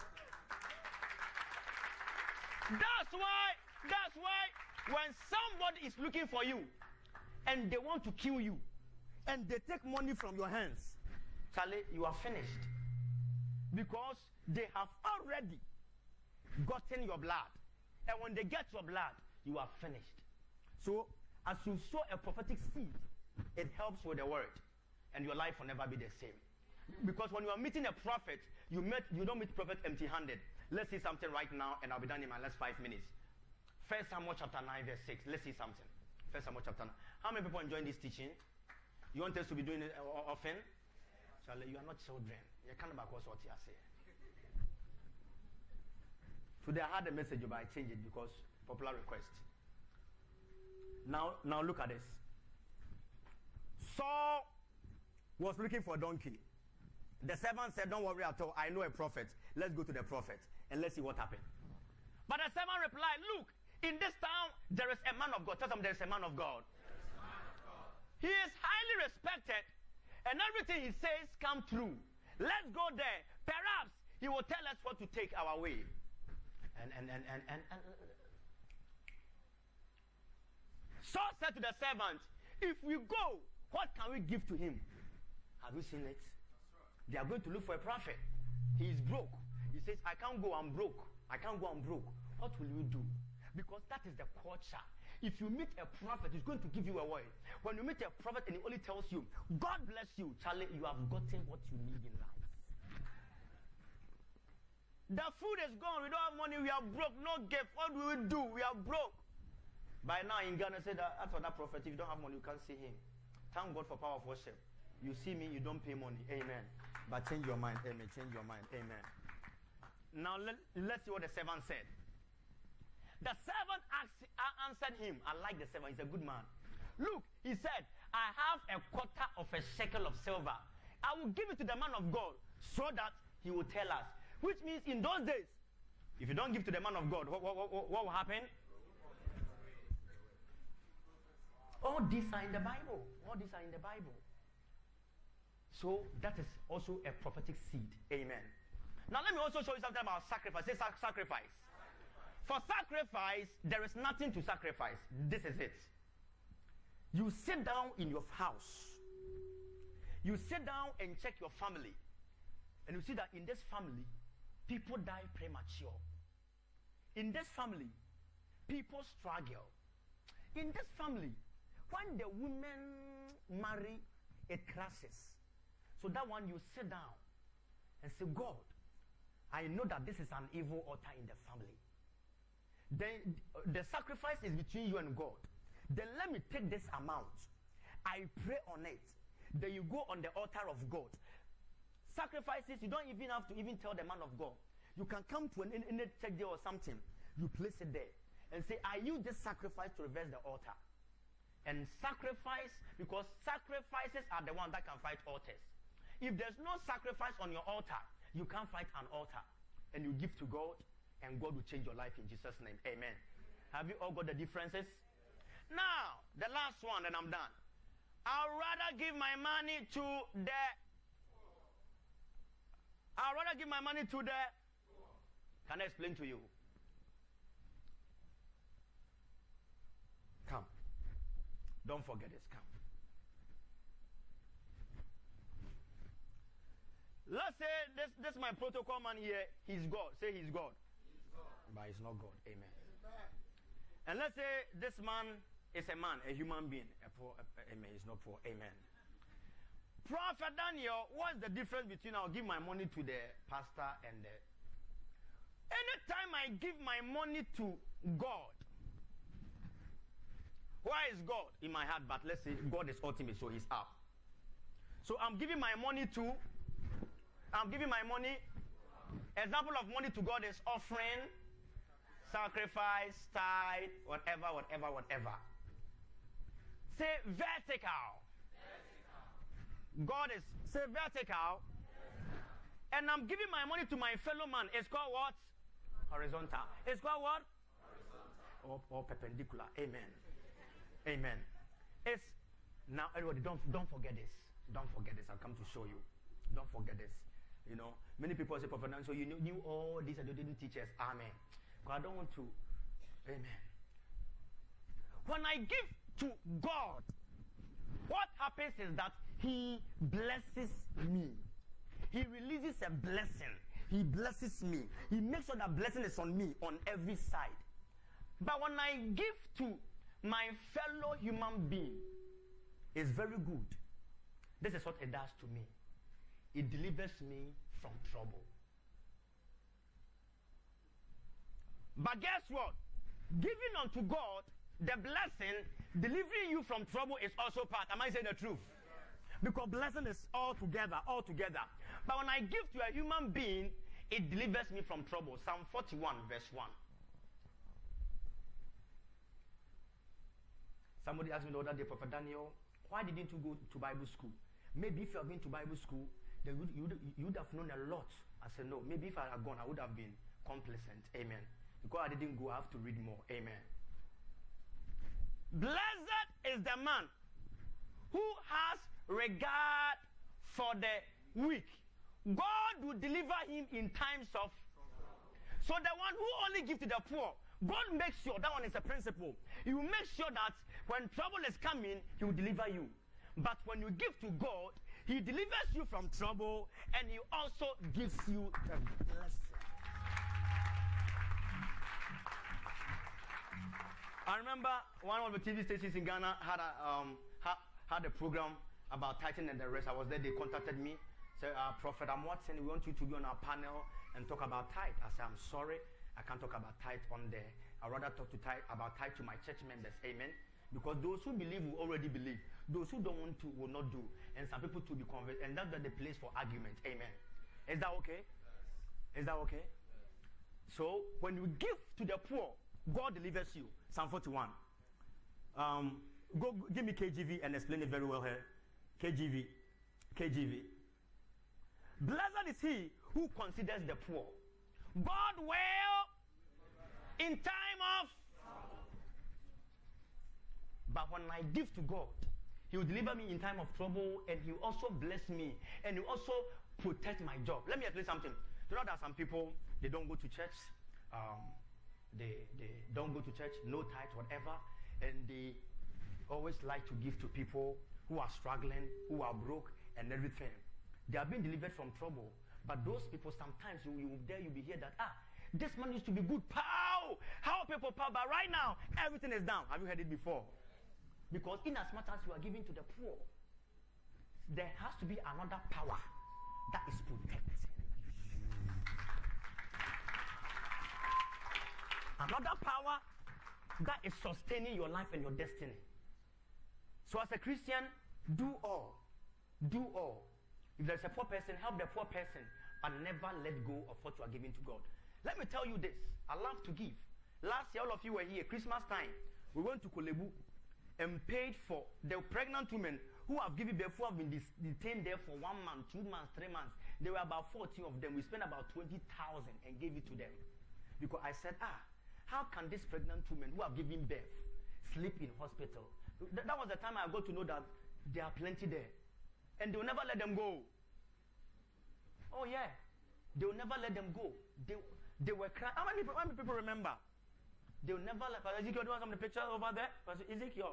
A: That's why, that's why when somebody is looking for you and they want to kill you and they take money from your hands, Charlie, you are finished. Because they have already gotten your blood. And when they get your blood, you are finished. So, as you sow a prophetic seed, it helps with the word. And your life will never be the same. Because when you are meeting a prophet, you, met, you don't meet prophet empty-handed. Let's see something right now, and I'll be done in my last five minutes. First Samuel chapter nine, verse six. Let's see something. First Samuel chapter nine. How many people enjoying this teaching? You want us to be doing it often? Charlie, you are not children. You can't back what you are saying. Today I had a message, but I changed it because popular request. Now, now look at this. Saul was looking for a donkey. The servant said, don't worry at all. I know a prophet. Let's go to the prophet and let's see what happened. But the servant replied, look, in this town, there is a man of God. Tell them there is a man of God. Man of God. He is highly respected and everything he says come true. Let's go there. Perhaps he will tell us what to take our way. And, and, and, and, and, and. Saul said to the servant, if we go, what can we give to him? Have you seen it? Right. They are going to look for a prophet. He is broke. He says, I can't go, I'm broke. I can't go, I'm broke. What will you do? Because that is the culture. If you meet a prophet, he's going to give you a word. When you meet a prophet and he only tells you, God bless you, Charlie, you have gotten what you need in life. The food is gone. We don't have money. We are broke. No gift. What do we do? We are broke. By now in Ghana, say that as for that prophet, if you don't have money, you can't see him. Thank God for power of worship. You see me, you don't pay money. Amen. But change your mind. Amen. Change your mind. Amen. Now let, let's see what the servant said. The servant asked, answered him. I like the servant. He's a good man. Look, he said, I have a quarter of a shekel of silver. I will give it to the man of God so that he will tell us. Which means in those days, if you don't give to the man of God, what, what, what, what will happen? All these are in the Bible. All these are in the Bible. So that is also a prophetic seed. Amen. Now let me also show you something about sacrifice. Say sac- sacrifice. For sacrifice, there is nothing to sacrifice. This is it. You sit down in your house. you sit down and check your family, and you see that in this family, people die premature. In this family, people struggle. In this family, when the women marry, it crashes. So that one, you sit down and say, God, I know that this is an evil altar in the family. Then uh, the sacrifice is between you and God. Then let me take this amount. I pray on it. Then you go on the altar of God. Sacrifices, you don't even have to even tell the man of God. You can come to an in, in a check there or something. You place it there and say, I use this sacrifice to reverse the altar. And sacrifice, because sacrifices are the one that can fight altars. If there's no sacrifice on your altar, you can't fight an altar. And you give to God, and God will change your life in Jesus' name. Amen. Have you all got the differences? Now, the last one, and I'm done. I'd rather give my money to the... I'd rather give my money to the... Can I explain to you? Come. Don't forget this. Come. Let's say this, this my protocol man here. He's God. Say he's God. He's God. But he's not God. Amen. Amen. And let's say this man is a man, a human being. A poor, a, a, amen. He's not poor. Amen. Prophet Daniel, what's the difference between I'll give my money to the pastor and the... Anytime I give my money to God, why is God in my heart? But let's say God is ultimate, so he's up. So I'm giving my money to... I'm giving my money. Example of money to God is offering, sacrifice, tithe, whatever, whatever, whatever. Say vertical. vertical. God is, say vertical. vertical. And I'm giving my money to my fellow man. It's called what? Horizontal. It's called what? Horizontal. Or, or perpendicular. Amen. Amen. It's, now everybody, don't, don't forget this. Don't forget this. I'll come to show you. Don't forget this. You know, many people say, Prophet Nan, so you knew, knew all this and you didn't teach us. Amen. Because I don't want to. Amen. When I give to God, what happens is that he blesses me. He releases a blessing. He blesses me. He makes sure that blessing is on me on every side. But when I give to my fellow human being, it's very good. This is what it does to me. It delivers me from trouble. But guess what? Giving unto God the blessing, delivering you from trouble is also part. Am I saying the truth? Because blessing is all together, all together. But when I give to a human being, it delivers me from trouble. Psalm forty-one, verse one. Somebody asked me the other day, Prophet Daniel, why didn't you go to Bible school? Maybe if you have been to Bible school, then you would, you, would, you would have known a lot. I said, no, maybe if I had gone, I would have been complacent. Amen. Because I didn't go, I have to read more. Amen. Blessed is the man who has regard for the weak. God will deliver him in times of... So the one who only gives to the poor, God makes sure, that one is a principle. He will make sure that when trouble is coming, he will deliver you. But when you give to God, he delivers you from trouble and he also gives you the blessing. I remember one of the T V stations in Ghana had a, um, ha, had a program about tithing and the rest. I was there, they contacted me, said, uh, Prophet, I'm Watson, we want you to be on our panel and talk about tithe. I said, I'm sorry, I can't talk about tithe on there. I'd rather talk to tithe, about tithe to my church members. Amen. Because those who believe will already believe. Those who don't want to will not do. And some people to be converted. And that's not the place for argument. Amen. Is that okay? Yes. Is that okay? Yes. So, when you give to the poor, God delivers you. Psalm forty-one. Um, go give me K J V and explain it very well here. K J V. K J V. Blessed is he who considers the poor. God will, in time of... But when I give to God, he will deliver me in time of trouble, and he will also bless me, and he will also protect my job. Let me explain something. You know, there are some people, they don't go to church, um, they, they don't go to church, no tithe, whatever, and they always like to give to people who are struggling, who are broke, and everything. They are being delivered from trouble. But those people, sometimes you, you there you be hear that, ah, this man used to be good. Pow! How people power, but right now, everything is down. Have you heard it before? Because in as much as you are giving to the poor, there has to be another power that is protecting you. Another power that is sustaining your life and your destiny. So as a Christian, do all. Do all. If there's a poor person, help the poor person, but never let go of what you are giving to God. Let me tell you this. I love to give. Last year, all of you were here, Christmas time. We went to Kolebu and paid for the pregnant women who have given birth, who have been detained there for one month, two months, three months. There were about fourteen of them. We spent about twenty thousand and gave it to them. Because I said, ah, how can these pregnant women who have given birth sleep in hospital? Th- that was the time I got to know that there are plenty there. And they will never let them go. Oh yeah. They will never let them go. They, they were crying. How many, how many people remember? They will never let. Pastor Ezekiel, do you want some of the pictures over there? Pastor Ezekiel.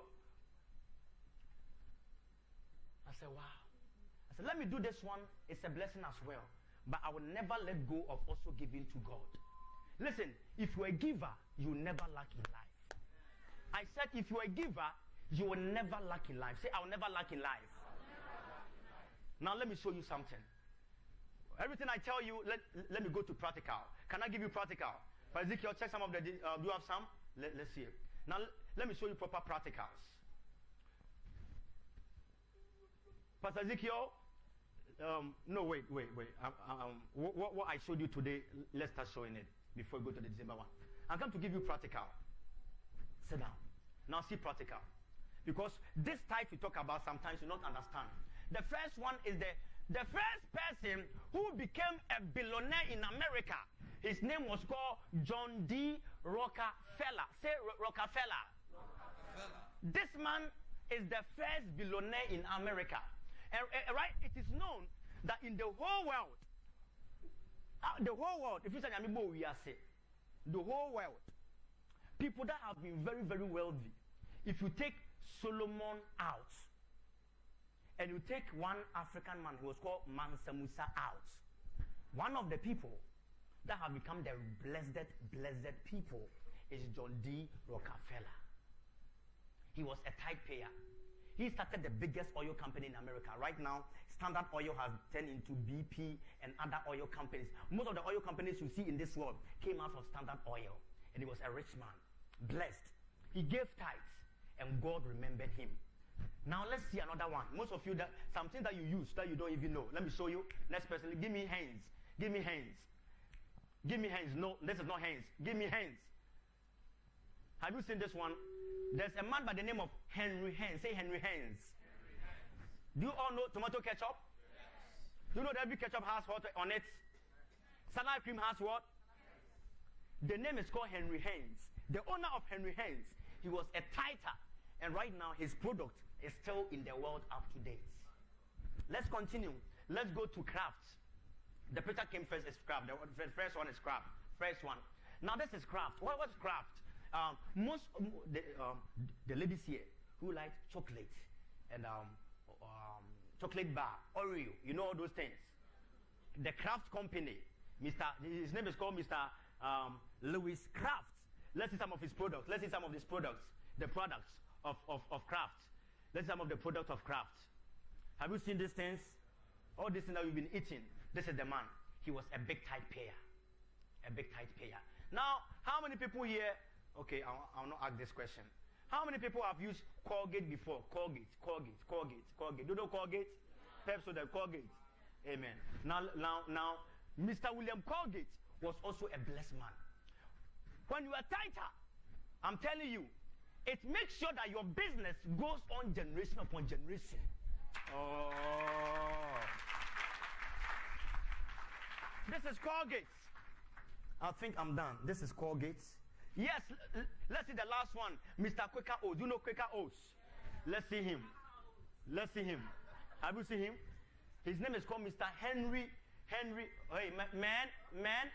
A: I said, wow. I said, let me do this one. It's a blessing as well. But I will never let go of also giving to God. Listen, if you're a giver, you will never lack in life. I said, if you're a giver, you will never lack in life. Say, I will never lack in life. Now let me show you something. Everything I tell you, let, let me go to practical. Can I give you practical? For Ezekiel, check some of the, uh, do you have some? Let, let's see it. Now let me show you proper practicals. Pastor Ezekiel, um, no, wait, wait, wait. Um, um, what, what I showed you today, let's start showing it before we go to the December one. I'm going to give you practical. Sit down. Now see practical. Because this type we talk about sometimes you not understand. The first one is the, the first person who became a billionaire in America. His name was called John D. Rockefeller. Say Ro- Rockefeller. Rockefeller. This man is the first billionaire in America. And, uh, right? It is known that in the whole world, uh, the whole world, if you say we are say, the whole world, people that have been very, very wealthy, if you take Solomon out, and you take one African man who was called Mansa Musa out, one of the people that have become the blessed, blessed people is John D. Rockefeller. He was a tithe payer. He started the biggest oil company in America. Right now, Standard Oil has turned into B P and other oil companies. Most of the oil companies you see in this world came out of Standard Oil. And he was a rich man, blessed. He gave tithes, and God remembered him. Now let's see another one. Most of you, that something that you use that you don't even know. Let me show you. Next person, give me hands. Give me hands. Give me hands. No, this is not hands. Give me hands. Have you seen this one? There's a man by the name of Henry Hens. Say Henry Hens. Henry Hens. Do you all know tomato ketchup? Yes. Do you know that every ketchup has what on it? Salad cream has what? Yes. The name is called Henry Hens. The owner of Henry Hens, he was a tither. And right now, his product is still in the world up to date. Let's continue. Let's go to Kraft. The picture came first is Kraft. The first one is Kraft. First one. Now this is Kraft. What was Kraft? Um, most um, the, um, the ladies here who like chocolate and um, um, chocolate bar, Oreo, you know all those things. The Kraft company, Mister His name is called Mister Um, Louis Kraft. Let's see some of his products. Let's see some of his products. The products of, of, of Kraft. Let's see some of the products of Kraft. Have you seen these things? All these things that you've been eating. This is the man. He was a big tithe payer. A big tithe payer. Now, how many people here? Okay, I'll, I'll not ask this question. How many people have used Colgate before? Colgate, Colgate, Colgate, Colgate. Do you know Colgate? Pepsi, the Colgate. Amen. Now, now, now, Mister William Colgate was also a blessed man. When you are tither, I'm telling you, it makes sure that your business goes on generation upon generation. Oh. This is Colgate. I think I'm done. This is Colgate. Yes, l- let's see the last one. Mister Quaker Oats. Do you know Quaker Oats? Let's see him. Let's see him. Have you seen him? His name is called Mister Henry. Henry. Hey, ma- man, man.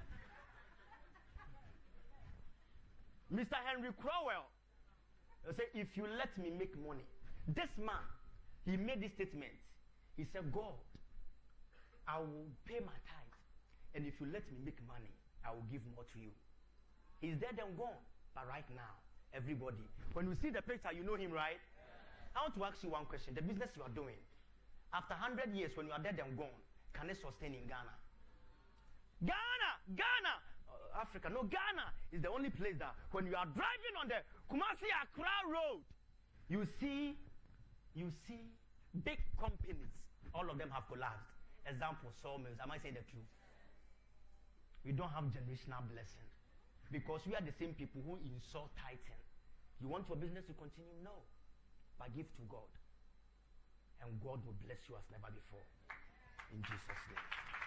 A: Mister Henry Crowell. They say, if you let me make money. This man, he made this statement. He said, God, I will pay my tithe, and if you let me make money, I will give more to you. He's dead and gone. But right now, everybody, when you see the picture, you know him, right? Yeah. I want to ask you one question. The business you are doing, after one hundred years, when you are dead and gone, can it sustain in Ghana? Ghana! Ghana! Uh, Africa. No, Ghana is the only place that when you are driving on the Kumasi Accra Road, you see, you see big companies. All of them have collapsed. Example, sawmills. Am I saying the truth? We don't have generational blessing because we are the same people who insult tithing. You want your business to continue? No. But give to God. And God will bless you as never before. In Jesus' name.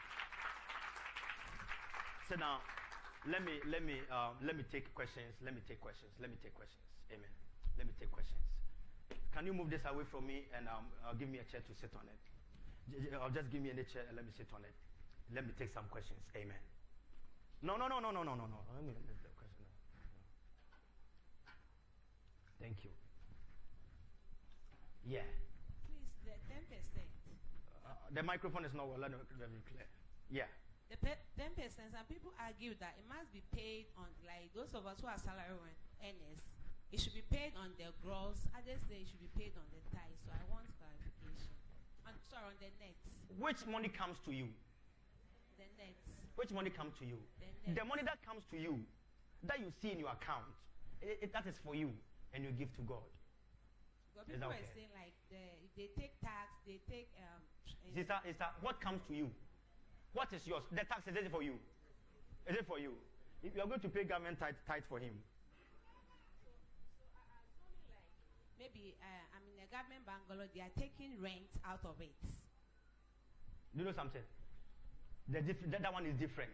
A: So now, let me let me um, let me take questions. Let me take questions. Let me take questions. Amen. Let me take questions. Can you move this away from me and um, uh, give me a chair to sit on it? I'll just give me any chair and let me sit on it. Let me take some questions. Amen. No, no, no, no, no, no, no, no. Let me let the question. Thank you. Yeah.
D: Please, the ten percent.
A: Uh, the microphone is not well. Let me let me clear. Yeah.
D: The ten percent. Some people argue that it must be paid on, like those of us who are salary earners, it should be paid on the gross. Others say it should be paid on the tithe. So I want clarification. On, sorry, on the net.
A: Which money comes to you?
D: The net.
A: Which money comes to you?
D: The,
A: the money that comes to you, that you see in your account, it, it, that is for you, and you give to God.
D: But
A: Is
D: people
A: that
D: are
A: okay?
D: saying like the, they take tax, they take um.
A: Sister, sister, what comes to you? What is yours? The tax, is it for you? Is it for you? If you are going to pay government tithe, tithe for him.
D: So, so I, I saw me like maybe uh, I'm in a government bungalow. They are taking rent out of it.
A: Do you know something? The diff- that, that one is different.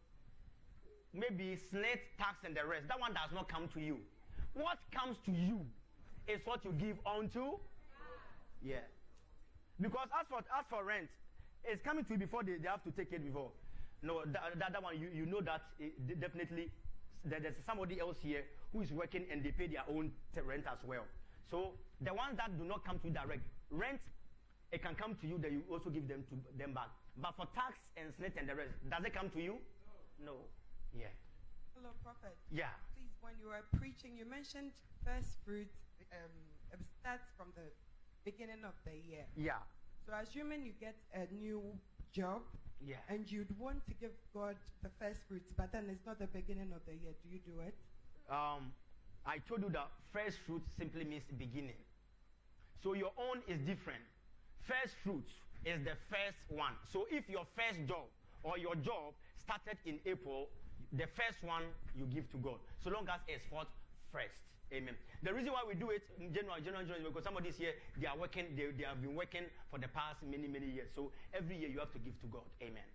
A: Maybe slate, tax, and the rest. That one does not come to you. What comes to you is what you give unto. Yeah. Because as for as for rent, it's coming to you before they, they have to take it before. No, that, that, that one, you, you know that it, definitely that there's somebody else here who is working and they pay their own t- rent as well. So the ones that do not come to you direct, rent, it can come to you, that you also give them to them back. But for tax and slate and the rest, does it come to you? No. No. Yeah.
E: Hello, Prophet.
A: Yeah.
E: Please, when you were preaching, you mentioned first fruit um, it starts from the beginning of the year.
A: Yeah.
E: So assuming you get a new job,
A: Yeah.
E: and you'd want to give God the first fruits, but then it's not the beginning of the year, do you do it?
A: Um, I told you that first fruit simply means beginning. So your own is different. First fruit is the first one. So if your first job or your job started in April, the first one you give to God. So long as it's for first. Amen. The reason why we do it in January, January, January, because somebody's here, they are working, they, they have been working for the past many, many years. So every year you have to give to God. Amen.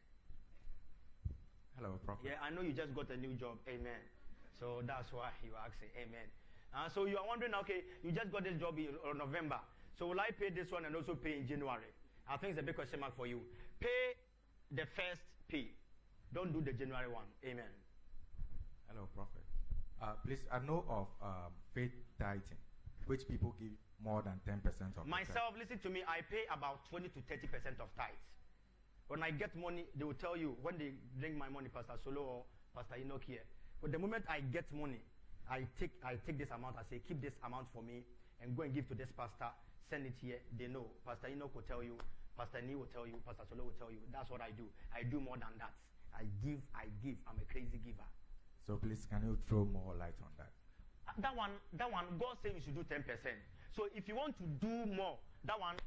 F: Hello, Prophet.
A: Yeah, I know you just got a new job. Amen. So that's why you are asking. Amen. Uh, so you are wondering, okay, you just got this job in uh, November. So will I pay this one and also pay in January? I think it's a big question mark for you. Pay the first pay. Don't do the January one. Amen.
F: Hello, Prophet. Uh, please, I know of um, faith tithing, which people give more than ten percent of.
A: Myself, listen to me, I pay about twenty to thirty percent of tithes. When I get money, they will tell you, when they bring my money, Pastor Solo or Pastor Enoch here. But the moment I get money, I take I take this amount, I say, keep this amount for me, and go and give to this pastor, send it here. They know. Pastor Enoch will tell you, Pastor Nee will tell you, Pastor Solo will tell you. That's what I do. I do more than that. I give, I give. I'm a crazy giver.
F: So please, can you throw more light on that?
A: Uh, that one, that one, God said you should do ten percent. So if you want to do more, that one,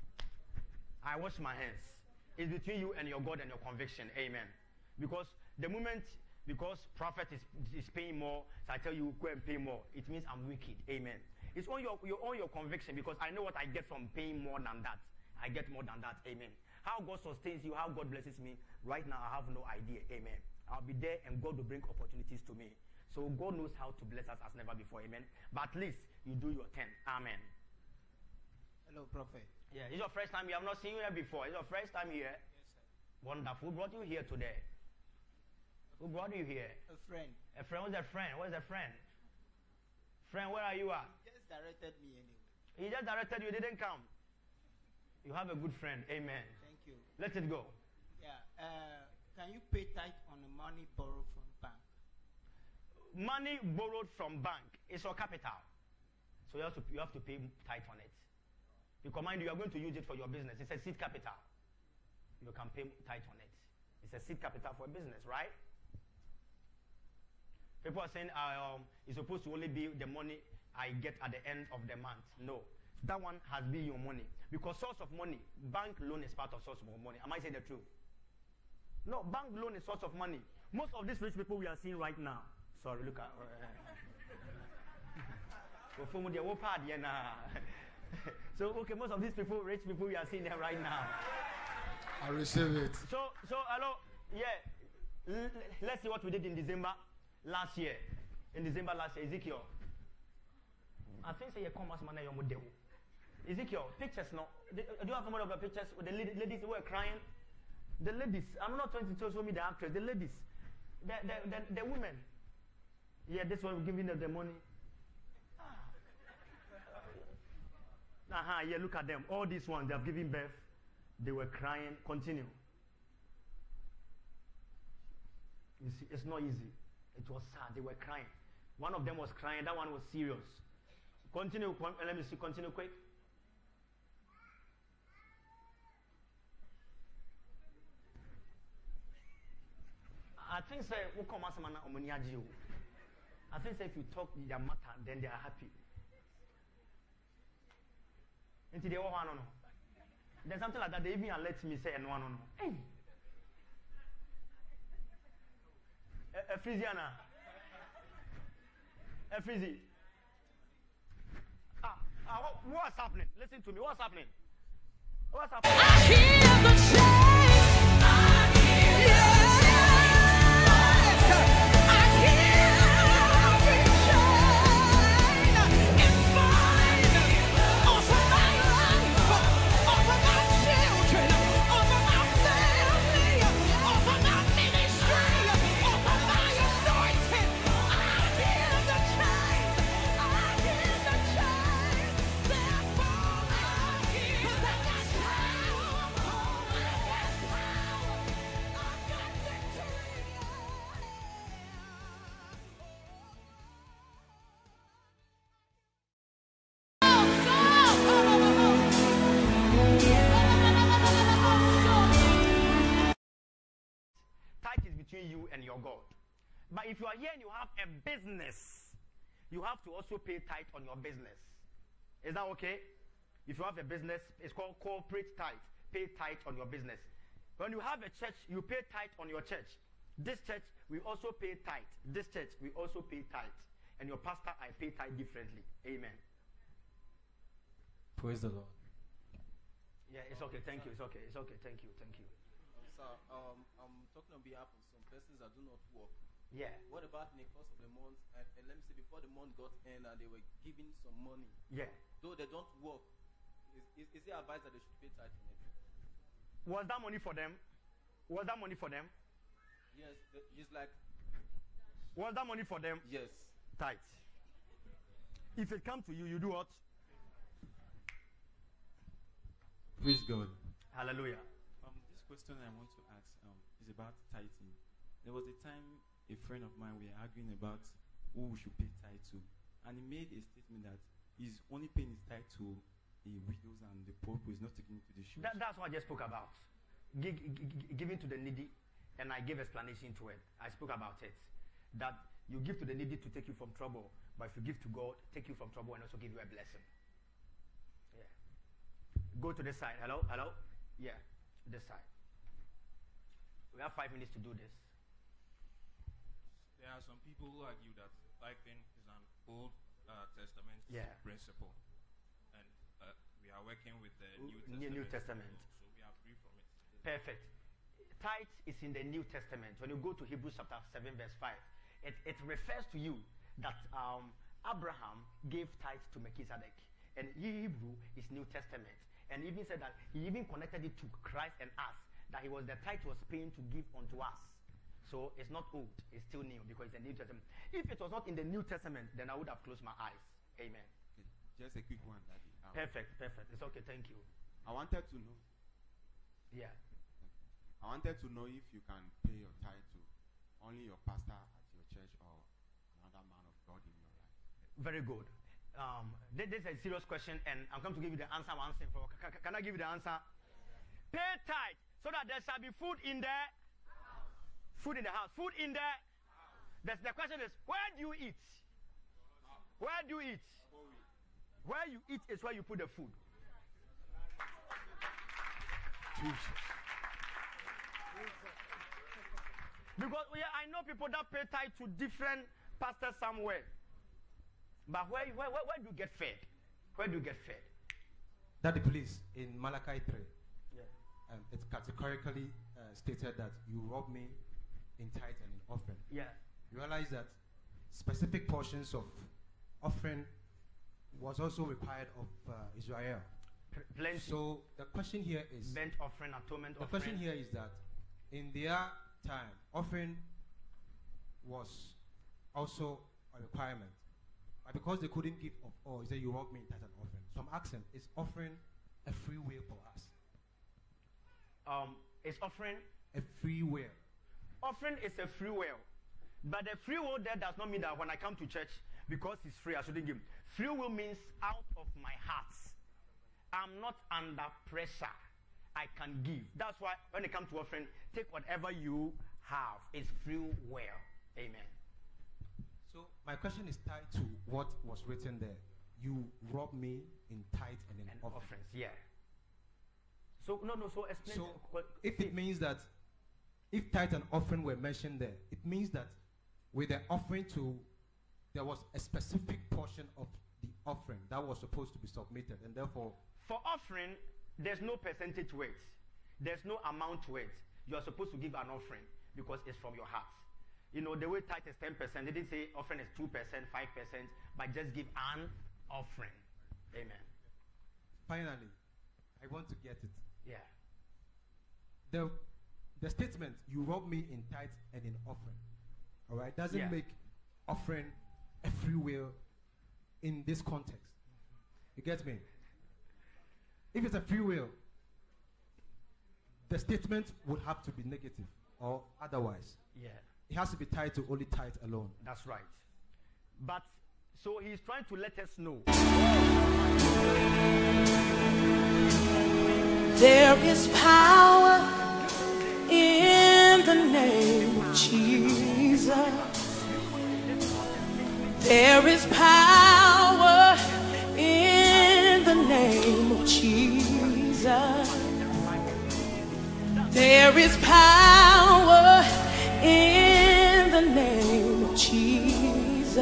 A: I wash my hands. It's between you and your God and your conviction. Amen. Because the moment, because prophet is, is paying more, so I tell you, go and pay more. It means I'm wicked. Amen. It's on your, your, on your conviction, because I know what I get from paying more than that. I get more than that. Amen. How God sustains you, how God blesses me, right now I have no idea. Amen. I'll be there and God will bring opportunities to me. So God knows how to bless us as never before. Amen. But at least you do your ten. Amen.
G: Hello, Prophet.
A: Yeah, it's your first time here. I've not seen you here before. It's your first time here.
G: Yes, sir.
A: Wonderful. Who brought you here today? Who brought you here?
G: A friend.
A: A friend. What's a friend? Where's a friend? Friend, where are you at?
G: He just directed me anyway.
A: He just directed you. Didn't come. You have a good friend. Amen.
G: Thank you.
A: Let it go.
G: Yeah. Uh, can you pay tithe on the money borrowed from bank?
A: Money borrowed from bank is your capital. So you have to you have to pay tithe on it. Because mind you, you are going to use it for your business. It's a seed capital. You can pay tithe on it. It's a seed capital for a business, right? People are saying uh, um, it's supposed to only be the money I get at the end of the month. No. That one has been your money. Because source of money, bank loan is part of source of money. Am I saying the truth? No, bank loan is source of money. Most of these rich people we are seeing right now. Sorry, look at. So, okay, most of these people, rich people, we are seeing them right now.
H: I receive it.
A: So, so, hello, yeah. L- let's see what we did in December last year. In December last year, Ezekiel. I think say you come as man your model. Ezekiel, pictures no. Do you have some of the pictures with the ladies who were crying? The ladies. I'm not trying to show me the actress. The ladies, the the the, the women. Yeah, this one giving them the money. Ah. Uh-huh, yeah, look at them. All these ones, they have given birth. They were crying. Continue. You see, it's not easy. It was sad. They were crying. One of them was crying. That one was serious. Continue. Let me see. Continue quick. I think say we come as man omoni aji o. I think say if you talk their matter, then they are happy. Until they all no no. There's something like that. They even let me say no no no. Hey. A Frisiana. A Frisi. Ah, ah, what, what's happening? Listen to me. What's happening? What's happening?
I: I hear the chain. I hear the chain. I hear the chain. It's falling over my life, over my children, over my family, over my ministry, over my anointing. I hear the chain. I hear the chain. They're falling. 'Cause I got power. Oh, I got power. I got victory.
A: Tithe is between you and your God. But if you are here and you have a business, you have to also pay tithe on your business. Is that okay? If you have a business, it's called corporate tithe. Pay tithe on your business. When you have a church, you pay tithe on your church. This church, we also pay tithe. This church, we also pay tithe. And your pastor, I pay tithe differently. Amen.
F: Praise the Lord.
A: Yeah, it's okay. Thank you. It's okay. It's okay. Thank you. Thank you.
B: Sir, um, I'm talking on behalf of some persons that do not work.
A: Yeah.
B: What about in the course of the month, and, and let me say before the month got in and they were giving some money,
A: Yeah.
B: though they don't work, is, is, is there advice that they should pay tithe on it?
A: Was that money for them? Was that money for them?
B: Yes, the, it's like,
A: Was that money for them?
B: yes.
A: Tithe. If it comes to you, you do what?
J: Praise God.
A: Hallelujah.
J: Um, this question I want to ask um, is about tithing. There was a time a friend of mine we were arguing about who we should pay tithe to, and he made a statement that he's only paying his tithe to the widows and the poor, who is not taking it to the church.
A: That, that's what I just spoke about. Gi- gi- gi- giving to the needy, and I gave explanation to it. I spoke about it. That you give to the needy to take you from trouble, but if you give to God, take you from trouble and also give you a blessing. Yeah. Go to this side. Hello? Hello? Yeah. This side. We have five minutes to do this.
K: There are some people who argue that tithing is an Old uh, Testament
A: Yeah.
K: principle, and uh, we are working with the New
A: New-
K: Testament.
A: New Testament.
K: So, so we are free from it.
A: Perfect. Tithe is in the New Testament. When you go to Hebrews chapter seven, verse five, it, it refers to you that um, Abraham gave tithe to Melchizedek. And Hebrew is New Testament. And even said that he even connected it to Christ and us, that he was the tithe was paying to give unto us. So it's not old, it's still new because it's the New Testament. If it was not in the New Testament, then I would have closed my eyes. Amen.
J: Okay, just a quick one, Daddy. Um,
A: Perfect, perfect. It's okay, thank you.
L: I wanted to know.
A: Yeah.
L: I wanted to know if you can pay your tithe to only your pastor at your church or another man of God in your life.
A: Very good. Um, this, this is a serious question, and I'm going to give you the answer. I'm answering for. Can, can I give you the answer? Pay tithe so that there shall be food in the house. Food in the house. Food in the house. That's, the question is, where do you eat? Where do you eat? Where you eat is where you put the food. Jesus. Because yeah, I know people that pay tithe to different pastors somewhere. But where, where, where, where do you get fed? Where do you get fed?
F: Daddy, please, in Malachi three,
A: yeah.
F: um, it's categorically uh, stated that you rob me in tithe and in offering.
A: Yeah.
F: You realize that specific portions of offering was also required of uh, Israel.
A: Plenty.
F: So the question here is...
A: Burnt offering, atonement
F: the
A: offering.
F: question here is that in their time, offering was also a requirement. But because they couldn't give of all, he said, you rob me in tithe and offering. So I'm asking, is offering a free will for us?
A: Um, is offering?
F: A free will.
A: Offering is a free will. But the free will there does not mean that when I come to church, because it's free, I shouldn't give. Free will means out of my heart. I'm not under pressure. I can give. That's why when it comes to offering, take whatever you have. It's free will. Amen.
F: So my question is tied to what was written there. You rob me in tithe and in
A: and
F: offering.
A: offerings. Yeah. So no, no. So explain.
F: So
A: well,
F: if it means that if tithe and offering were mentioned there, it means that with the offering to, there was a specific portion of the offering that was supposed to be submitted, and therefore,
A: for offering, there's no percentage to it. There's no amount to it. You're supposed to give an offering because it's from your heart. You know, the way tithe is ten percent, they didn't say offering is two percent, five percent, but just give an offering. Amen.
F: Finally, I want to get it.
A: Yeah.
F: The, the statement, you rob me in tithe and in offering, all right, doesn't
A: yeah.
F: make offering a free will in this context. You get me? If it's a free will, the statement would have to be negative or otherwise.
A: Yeah.
F: It has to be tied to only tithe alone.
A: That's right. But, so he's trying to let us know.
I: There is power in the name of Jesus. There is power in the name of Jesus. There is power in the name of Jesus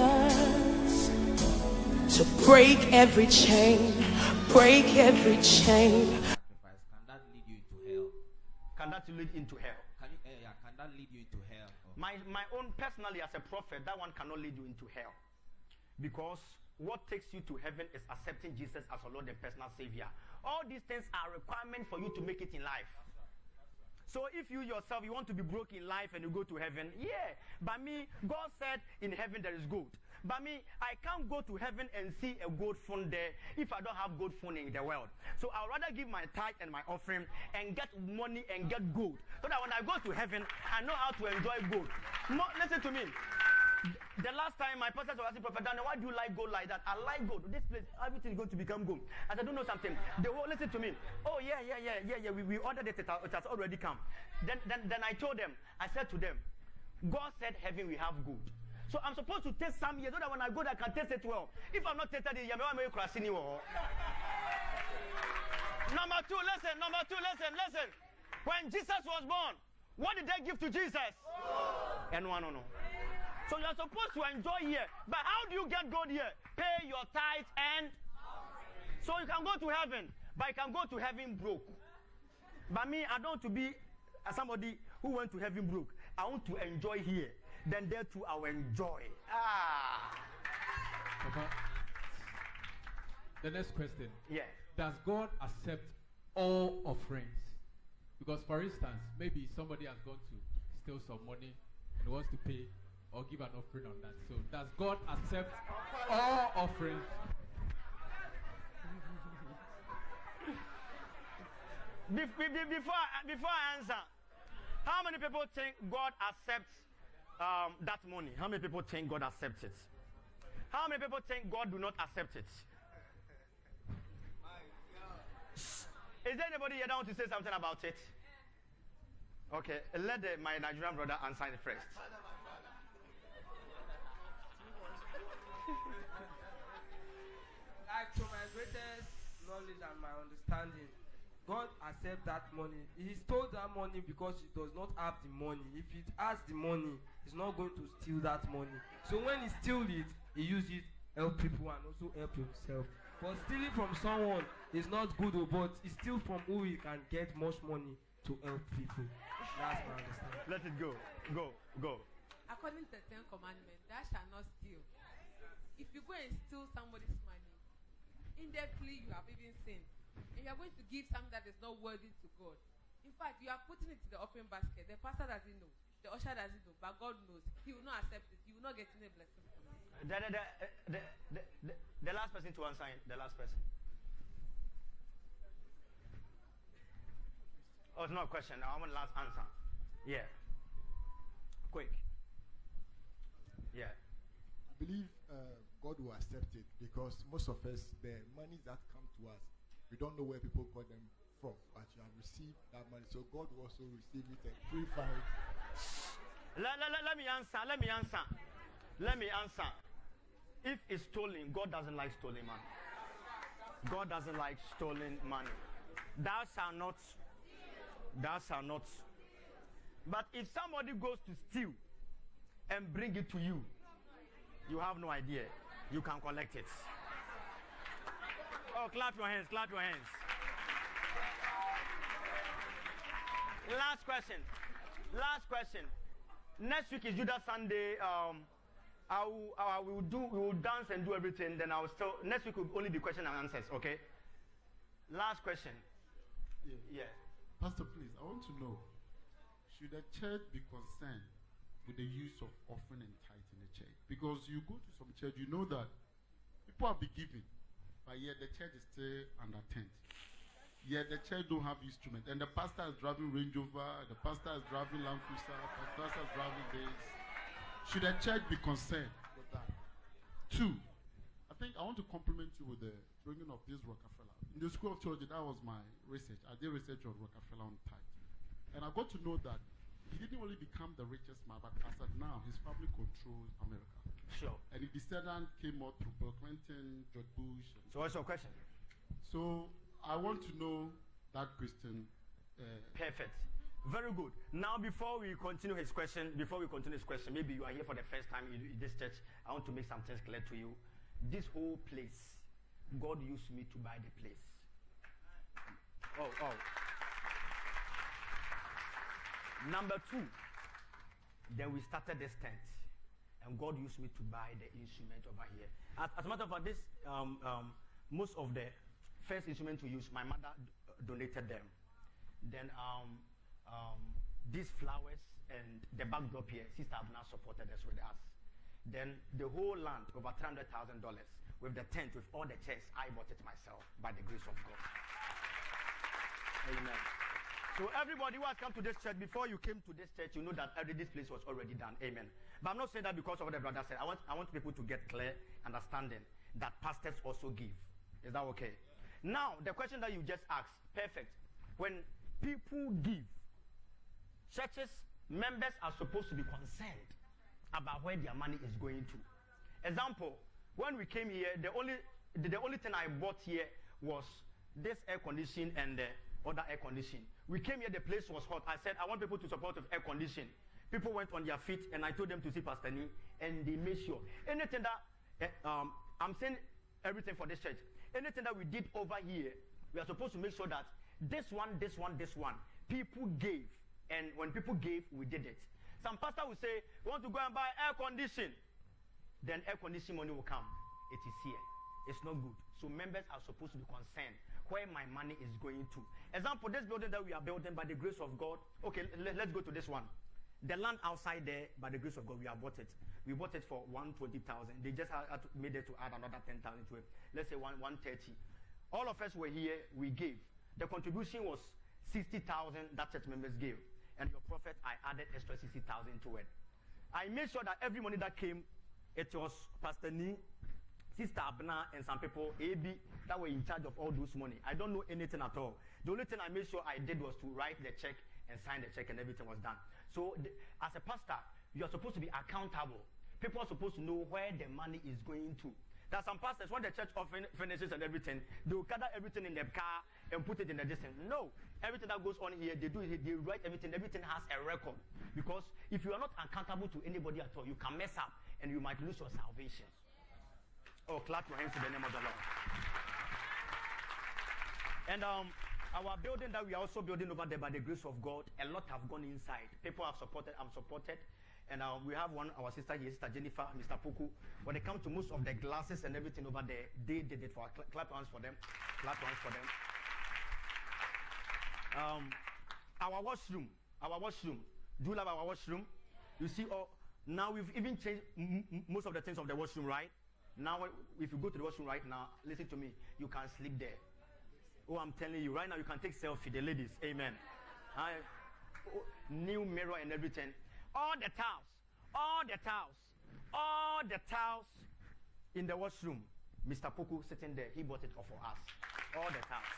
I: to break every chain, break every chain.
B: Can that lead you into hell?
A: Can that lead into hell?
B: Can, you, uh, yeah, can that lead you into hell? Or?
A: My, my own, personally, as a prophet, that one cannot lead you into hell. Because what takes you to heaven is accepting Jesus as your Lord and personal Savior. All these things are requirements for you to make it in life. So if you yourself, you want to be broke in life and you go to heaven, yeah. But me, God said in heaven there is gold. But me, I can't go to heaven and see a gold phone there if I don't have gold phone in the world. So I'd rather give my tithe and my offering and get money and get gold. So that when I go to heaven, I know how to enjoy gold. No, listen to me. The last time my pastor was asking Prophet Daniel, why do you like gold like that? I like gold. This place, everything is going to become gold. I said, don't know something. They will listen to me. Oh, yeah, yeah, yeah, yeah, yeah. We, we ordered it. It has already come. Then, then, then I told them, I said to them, God said heaven we have gold. So I'm supposed to taste some years so that when I go there, I can taste it well. If I'm not tasted it, I'm going to crash anymore. Number two, listen, number two, listen, listen. When Jesus was born, what did they give to Jesus? Oh. And one, no, no. So you're supposed to enjoy here. But how do you get gold here? Pay your tithe and... So you can go to heaven, but you can go to heaven broke. But me, I don't want to be somebody who went to heaven broke. I want to enjoy here. Then there too, I will enjoy. Ah.
M: Papa, the next question.
A: Yeah.
M: Does God accept all offerings? Because, for instance, maybe somebody has gone to steal some money and wants to pay or give an offering on that. So, does God accept all offerings?
A: Be- be- be- before, I- before I answer, how many people think God accepts um, that money? How many people think God accepts it? How many people think God do not accept it? Is there anybody here that wants to say something about it? Okay, let the, my Nigerian brother answer it first.
N: Like, to my greatest knowledge and my understanding, God accepts that money. He stole that money because he does not have the money. If he has the money, he's not going to steal that money. So when he steals it, he uses it help people and also help himself. But stealing from someone is not good, but he steals from who he can get much money to help people. That's my understanding.
A: Let it go. Go. Go.
O: According to the Ten Commandments, thou shalt not steal. If you go and steal somebody's money, indirectly you have even sinned. And you are going to give something that is not worthy to God. In fact, you are putting it to the offering basket. The pastor doesn't know. The usher doesn't know. But God knows. He will not accept it. You will not get any blessing from it.
A: The, the, the, the, the, the last person to answer it. The last person. Oh, it's not a question. I want the last answer. Yeah. Quick. Yeah.
H: I believe uh, God will accept it because most of us, the money that come to us, we don't know where people got them from, but you have received that money, so God will also receive it and purify it.
A: Let, let, let, let me answer. Let me answer. Let me answer. If it's stolen, God doesn't like stolen money. God doesn't like stolen money. Thou shalt not. Thou shalt not. But if somebody goes to steal and bring it to you, you have no idea. You can collect it. Oh, clap your hands, clap your hands. Last question. Last question. Next week is Judah Sunday. Um, I will, I will do, we will dance and do everything. Then I will still, next week will only be question and answers, okay? Last question.
P: Yeah.
A: Yeah.
P: Pastor, please, I want to know, should the church be concerned with the use of offering and tithe in the church? Because you go to some church, you know that people have been giving, but yet the church is still under tent. Yet the church don't have instrument. And the pastor is driving Range Rover, the pastor is driving Land Cruiser, the pastor is driving this. Should the church be concerned with that? Two, I think I want to compliment you with the bringing of this Rockefeller. In the School of Theology, that was my research. I did research on Rockefeller on tithe. And I got to know that he didn't only become the richest man, but as of now, his family controls America.
A: Sure.
P: And his descendant came out through Bill Clinton, George Bush.
A: So what's your question?
P: So I want to know that question. Uh,
A: Perfect. Very good. Now, before we continue his question, before we continue his question, maybe you are here for the first time in, in this church. I want to make some things clear to you. This whole place, God used me to buy the place. Oh, oh. Number two, then we started this tent, and God used me to buy the instrument over here. As, as a matter of fact, this um, um, most of the first instruments we used, my mother d- donated them. Then um, um, these flowers and the backdrop here, Sister Abna supported us with us. Then the whole land, over three hundred thousand dollars, with the tent, with all the chairs, I bought it myself by the grace of God. Amen. So everybody who has come to this church, before you came to this church, you know that already this place was already done. Amen. But I'm not saying that because of what the brother said. I want, I want people to get clear understanding that pastors also give. Is that okay? Now, the question that you just asked, perfect. When people give, churches, members are supposed to be concerned about where their money is going to. Example, when we came here, the only, the, the only thing I bought here was this air conditioning and the other air conditioning. We came here, the place was hot. I said, I want people to support with air conditioning. People went on their feet, and I told them to see Pastor Nee, and they made sure. Anything that, uh, um, I'm saying everything for this church. Anything that we did over here, we are supposed to make sure that this one, this one, this one, people gave. And when people gave, we did it. Some pastor will say, we want to go and buy air conditioning. Then air conditioning money will come. It is here. It's not good. So members are supposed to be concerned where my money is going to. Example, this building that we are building by the grace of God. Okay, let, let's go to this one. The land outside there, by the grace of God, we have bought it. We bought it for one hundred twenty thousand. They just had, had to, made it to add another ten thousand to it. Let's say one, one hundred thirty. All of us were here, we gave. The contribution was sixty thousand that church members gave. And your prophet, I added extra sixty thousand to it. I made sure that every money that came, it was Pastor Nee, Sister Abna, and some people, A B, that were in charge of all those money. I don't know anything at all. The only thing I made sure I did was to write the check and sign the check, and everything was done. So, the, as a pastor, you are supposed to be accountable. People are supposed to know where the money is going to. There are some pastors, when the church often finishes and everything, they will gather everything in the car and put it in the distance. No. Everything that goes on here, they do it, they write everything. Everything has a record. Because if you are not accountable to anybody at all, you can mess up and you might lose your salvation. Oh, clap your hands to the name of the Lord. And um, our building that we are also building over there by the grace of God, a lot have gone inside. People have supported, I'm supported. And uh, we have one, our sister here, Sister Jennifer, Mister Poku. When it comes to most of the glasses and everything over there, they did it for us. Cla- clap hands for them. Clap hands for them. Um, our washroom, our washroom. Do you love our washroom? You see, oh, now we've even changed m- m- most of the things of the washroom, right? Now, if you go to the washroom right now, listen to me, you can sleep there. Oh, I'm telling you, right now you can take selfie, the ladies. Amen. I, oh, new mirror and everything. All the towels, all the towels, all the towels in the washroom. Mister Poku sitting there, he bought it all for us. All the towels.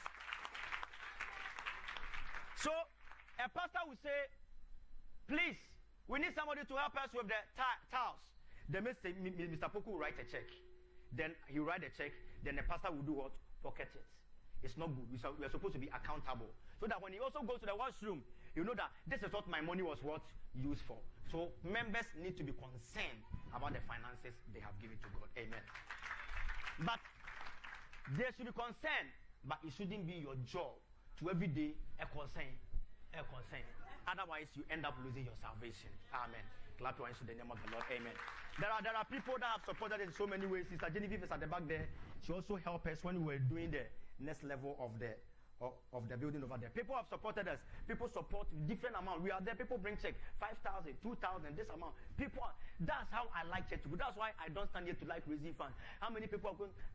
A: So, a pastor will say, please, we need somebody to help us with the ta- towels. Then Mister Poku will write a check. Then he will write a check. Then the pastor will do what? Pocket it. It's not good. We are supposed to be accountable. So that when he also goes to the washroom, you know that this is what my money was what used for. So members need to be concerned about the finances they have given to God. Amen. But they should be concerned, but it shouldn't be your job to every day a concern, a concern. Otherwise, you end up losing your salvation. Amen. Clap your hands to the name of the Lord. Amen. There are there are people that have supported in so many ways. Sister Genevieve is at the back there. She also helped us when we were doing the next level of the of, of the building over there. People have supported us. People support different amount. We are there. People bring check five thousand, two thousand, this amount. People. Are, that's how I like church. That's why I don't stand here to like raising funds. How many people are going?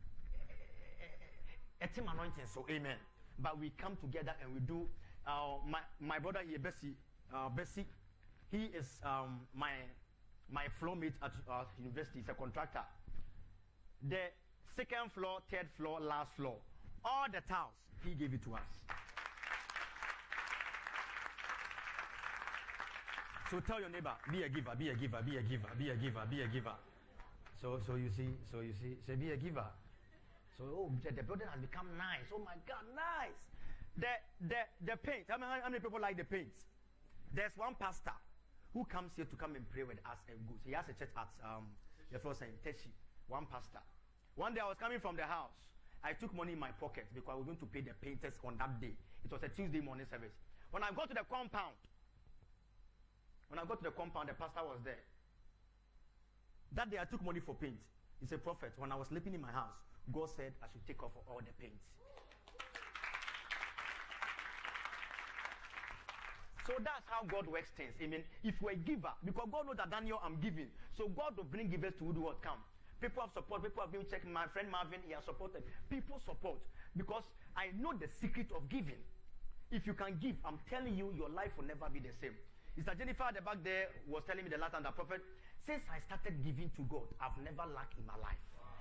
A: A team anointing. So amen. But we come together and we do. Uh, my my brother here, Bessie, uh, Bessie, he is um, my my floor mate at uh, university. He's a contractor. The second floor, third floor, last floor, all the tiles, he gave it to us. So tell your neighbor, be a giver, be a giver, be a giver, be a giver, be a giver. So so you see, so you see, say be a giver. So oh, the, the building has become nice. Oh my God, nice. The the the paint. How many, how many people like the paint? There's one pastor who comes here to come and pray with us and goes. He has a church at um the first name Teshi. One pastor. One day I was coming from the house. I took money in my pocket because I was going to pay the painters on that day. It was a Tuesday morning service. When I got to the compound, when I got to the compound, the pastor was there. That day I took money for paint. He said, Prophet, when I was sleeping in my house, God said I should take off all the paint. So that's how God works things. I mean, if we're a giver, because God knows that Daniel, I'm giving. So God will bring givers to who do what come. People have support. People have been checking. My friend Marvin, he has supported. People support because I know the secret of giving. If you can give, I'm telling you, your life will never be the same. Sister Jennifer at the back there was telling me the last time, the prophet, since I started giving to God, I've never lacked in my life.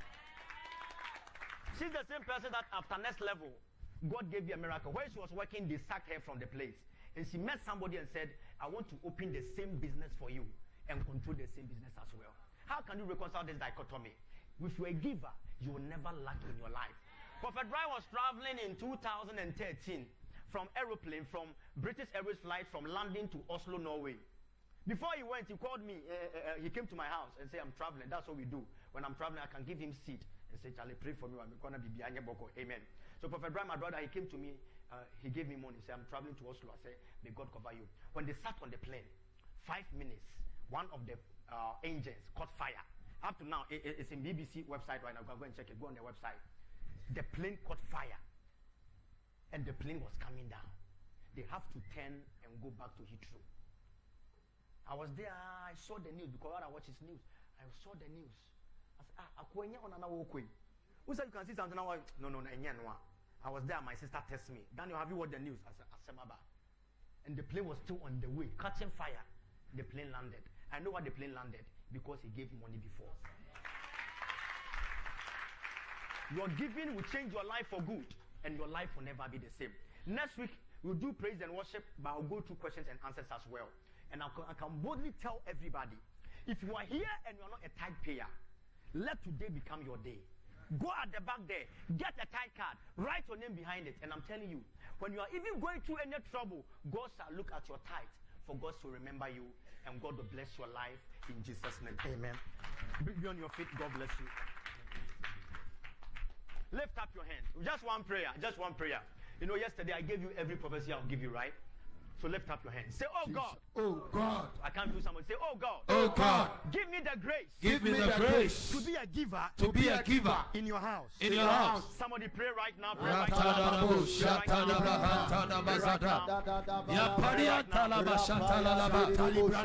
A: She's the same person that after next level, God gave you a miracle. When she was working, they sacked her from the place. And she met somebody and said, I want to open the same business for you and control the same business as well. How can you reconcile this dichotomy? If you're a giver, you will never lack in your life. Prophet Brian was traveling in two thousand thirteen from aeroplane, from British Airways flight from London to Oslo, Norway. Before he went, he called me. Uh, uh, he came to my house and said, I'm traveling. That's what we do. When I'm traveling, I can give him seed and say, Charlie, pray for me. I'm going to be behind your boko. Amen. So Prophet Brian, my brother, he came to me. Uh, he gave me money. He said, I'm traveling to Oslo. I said, may God cover you. When they sat on the plane, five minutes, one of the uh, engines caught fire. Up to now, it, it's in B B C website right now. Go and check it. Go on their website. The plane caught fire. And the plane was coming down. They have to turn and go back to Heathrow. I was there. I saw the news because I watch his news. I saw the news. I said, ah, on an who said you can see something now? No, no, no, no. I was there. My sister texted me, Daniel, have you watched the news? I said, Asemaba. And the plane was still on the way, catching fire. The plane landed. I know why the plane landed, because he gave money before. Your giving will change your life for good, and your life will never be the same. Next week, we'll do praise and worship, but I'll go through questions and answers as well. And I'll, I can boldly tell everybody, if you are here and you are not a tithe payer, let today become your day. Go at the back there, get a tithe card, write your name behind it, and I'm telling you, when you are even going through any trouble, God shall look at your tithe, for God to remember you, and God will bless your life in Jesus' name. Amen. Be on your feet. God bless you. Lift up your hand. Just one prayer. Just one prayer. You know, yesterday I gave you every prophecy I'll give you, right? So lift up your hand. Say, oh God.
P: Oh God.
A: I can't feel somebody. Say, oh God.
P: Oh God.
A: Give me the grace.
P: Give me the grace.
A: To be a giver.
P: To be a giver.
A: In your house.
P: In your house.
A: Somebody pray right now. Pray right now. Pray right now.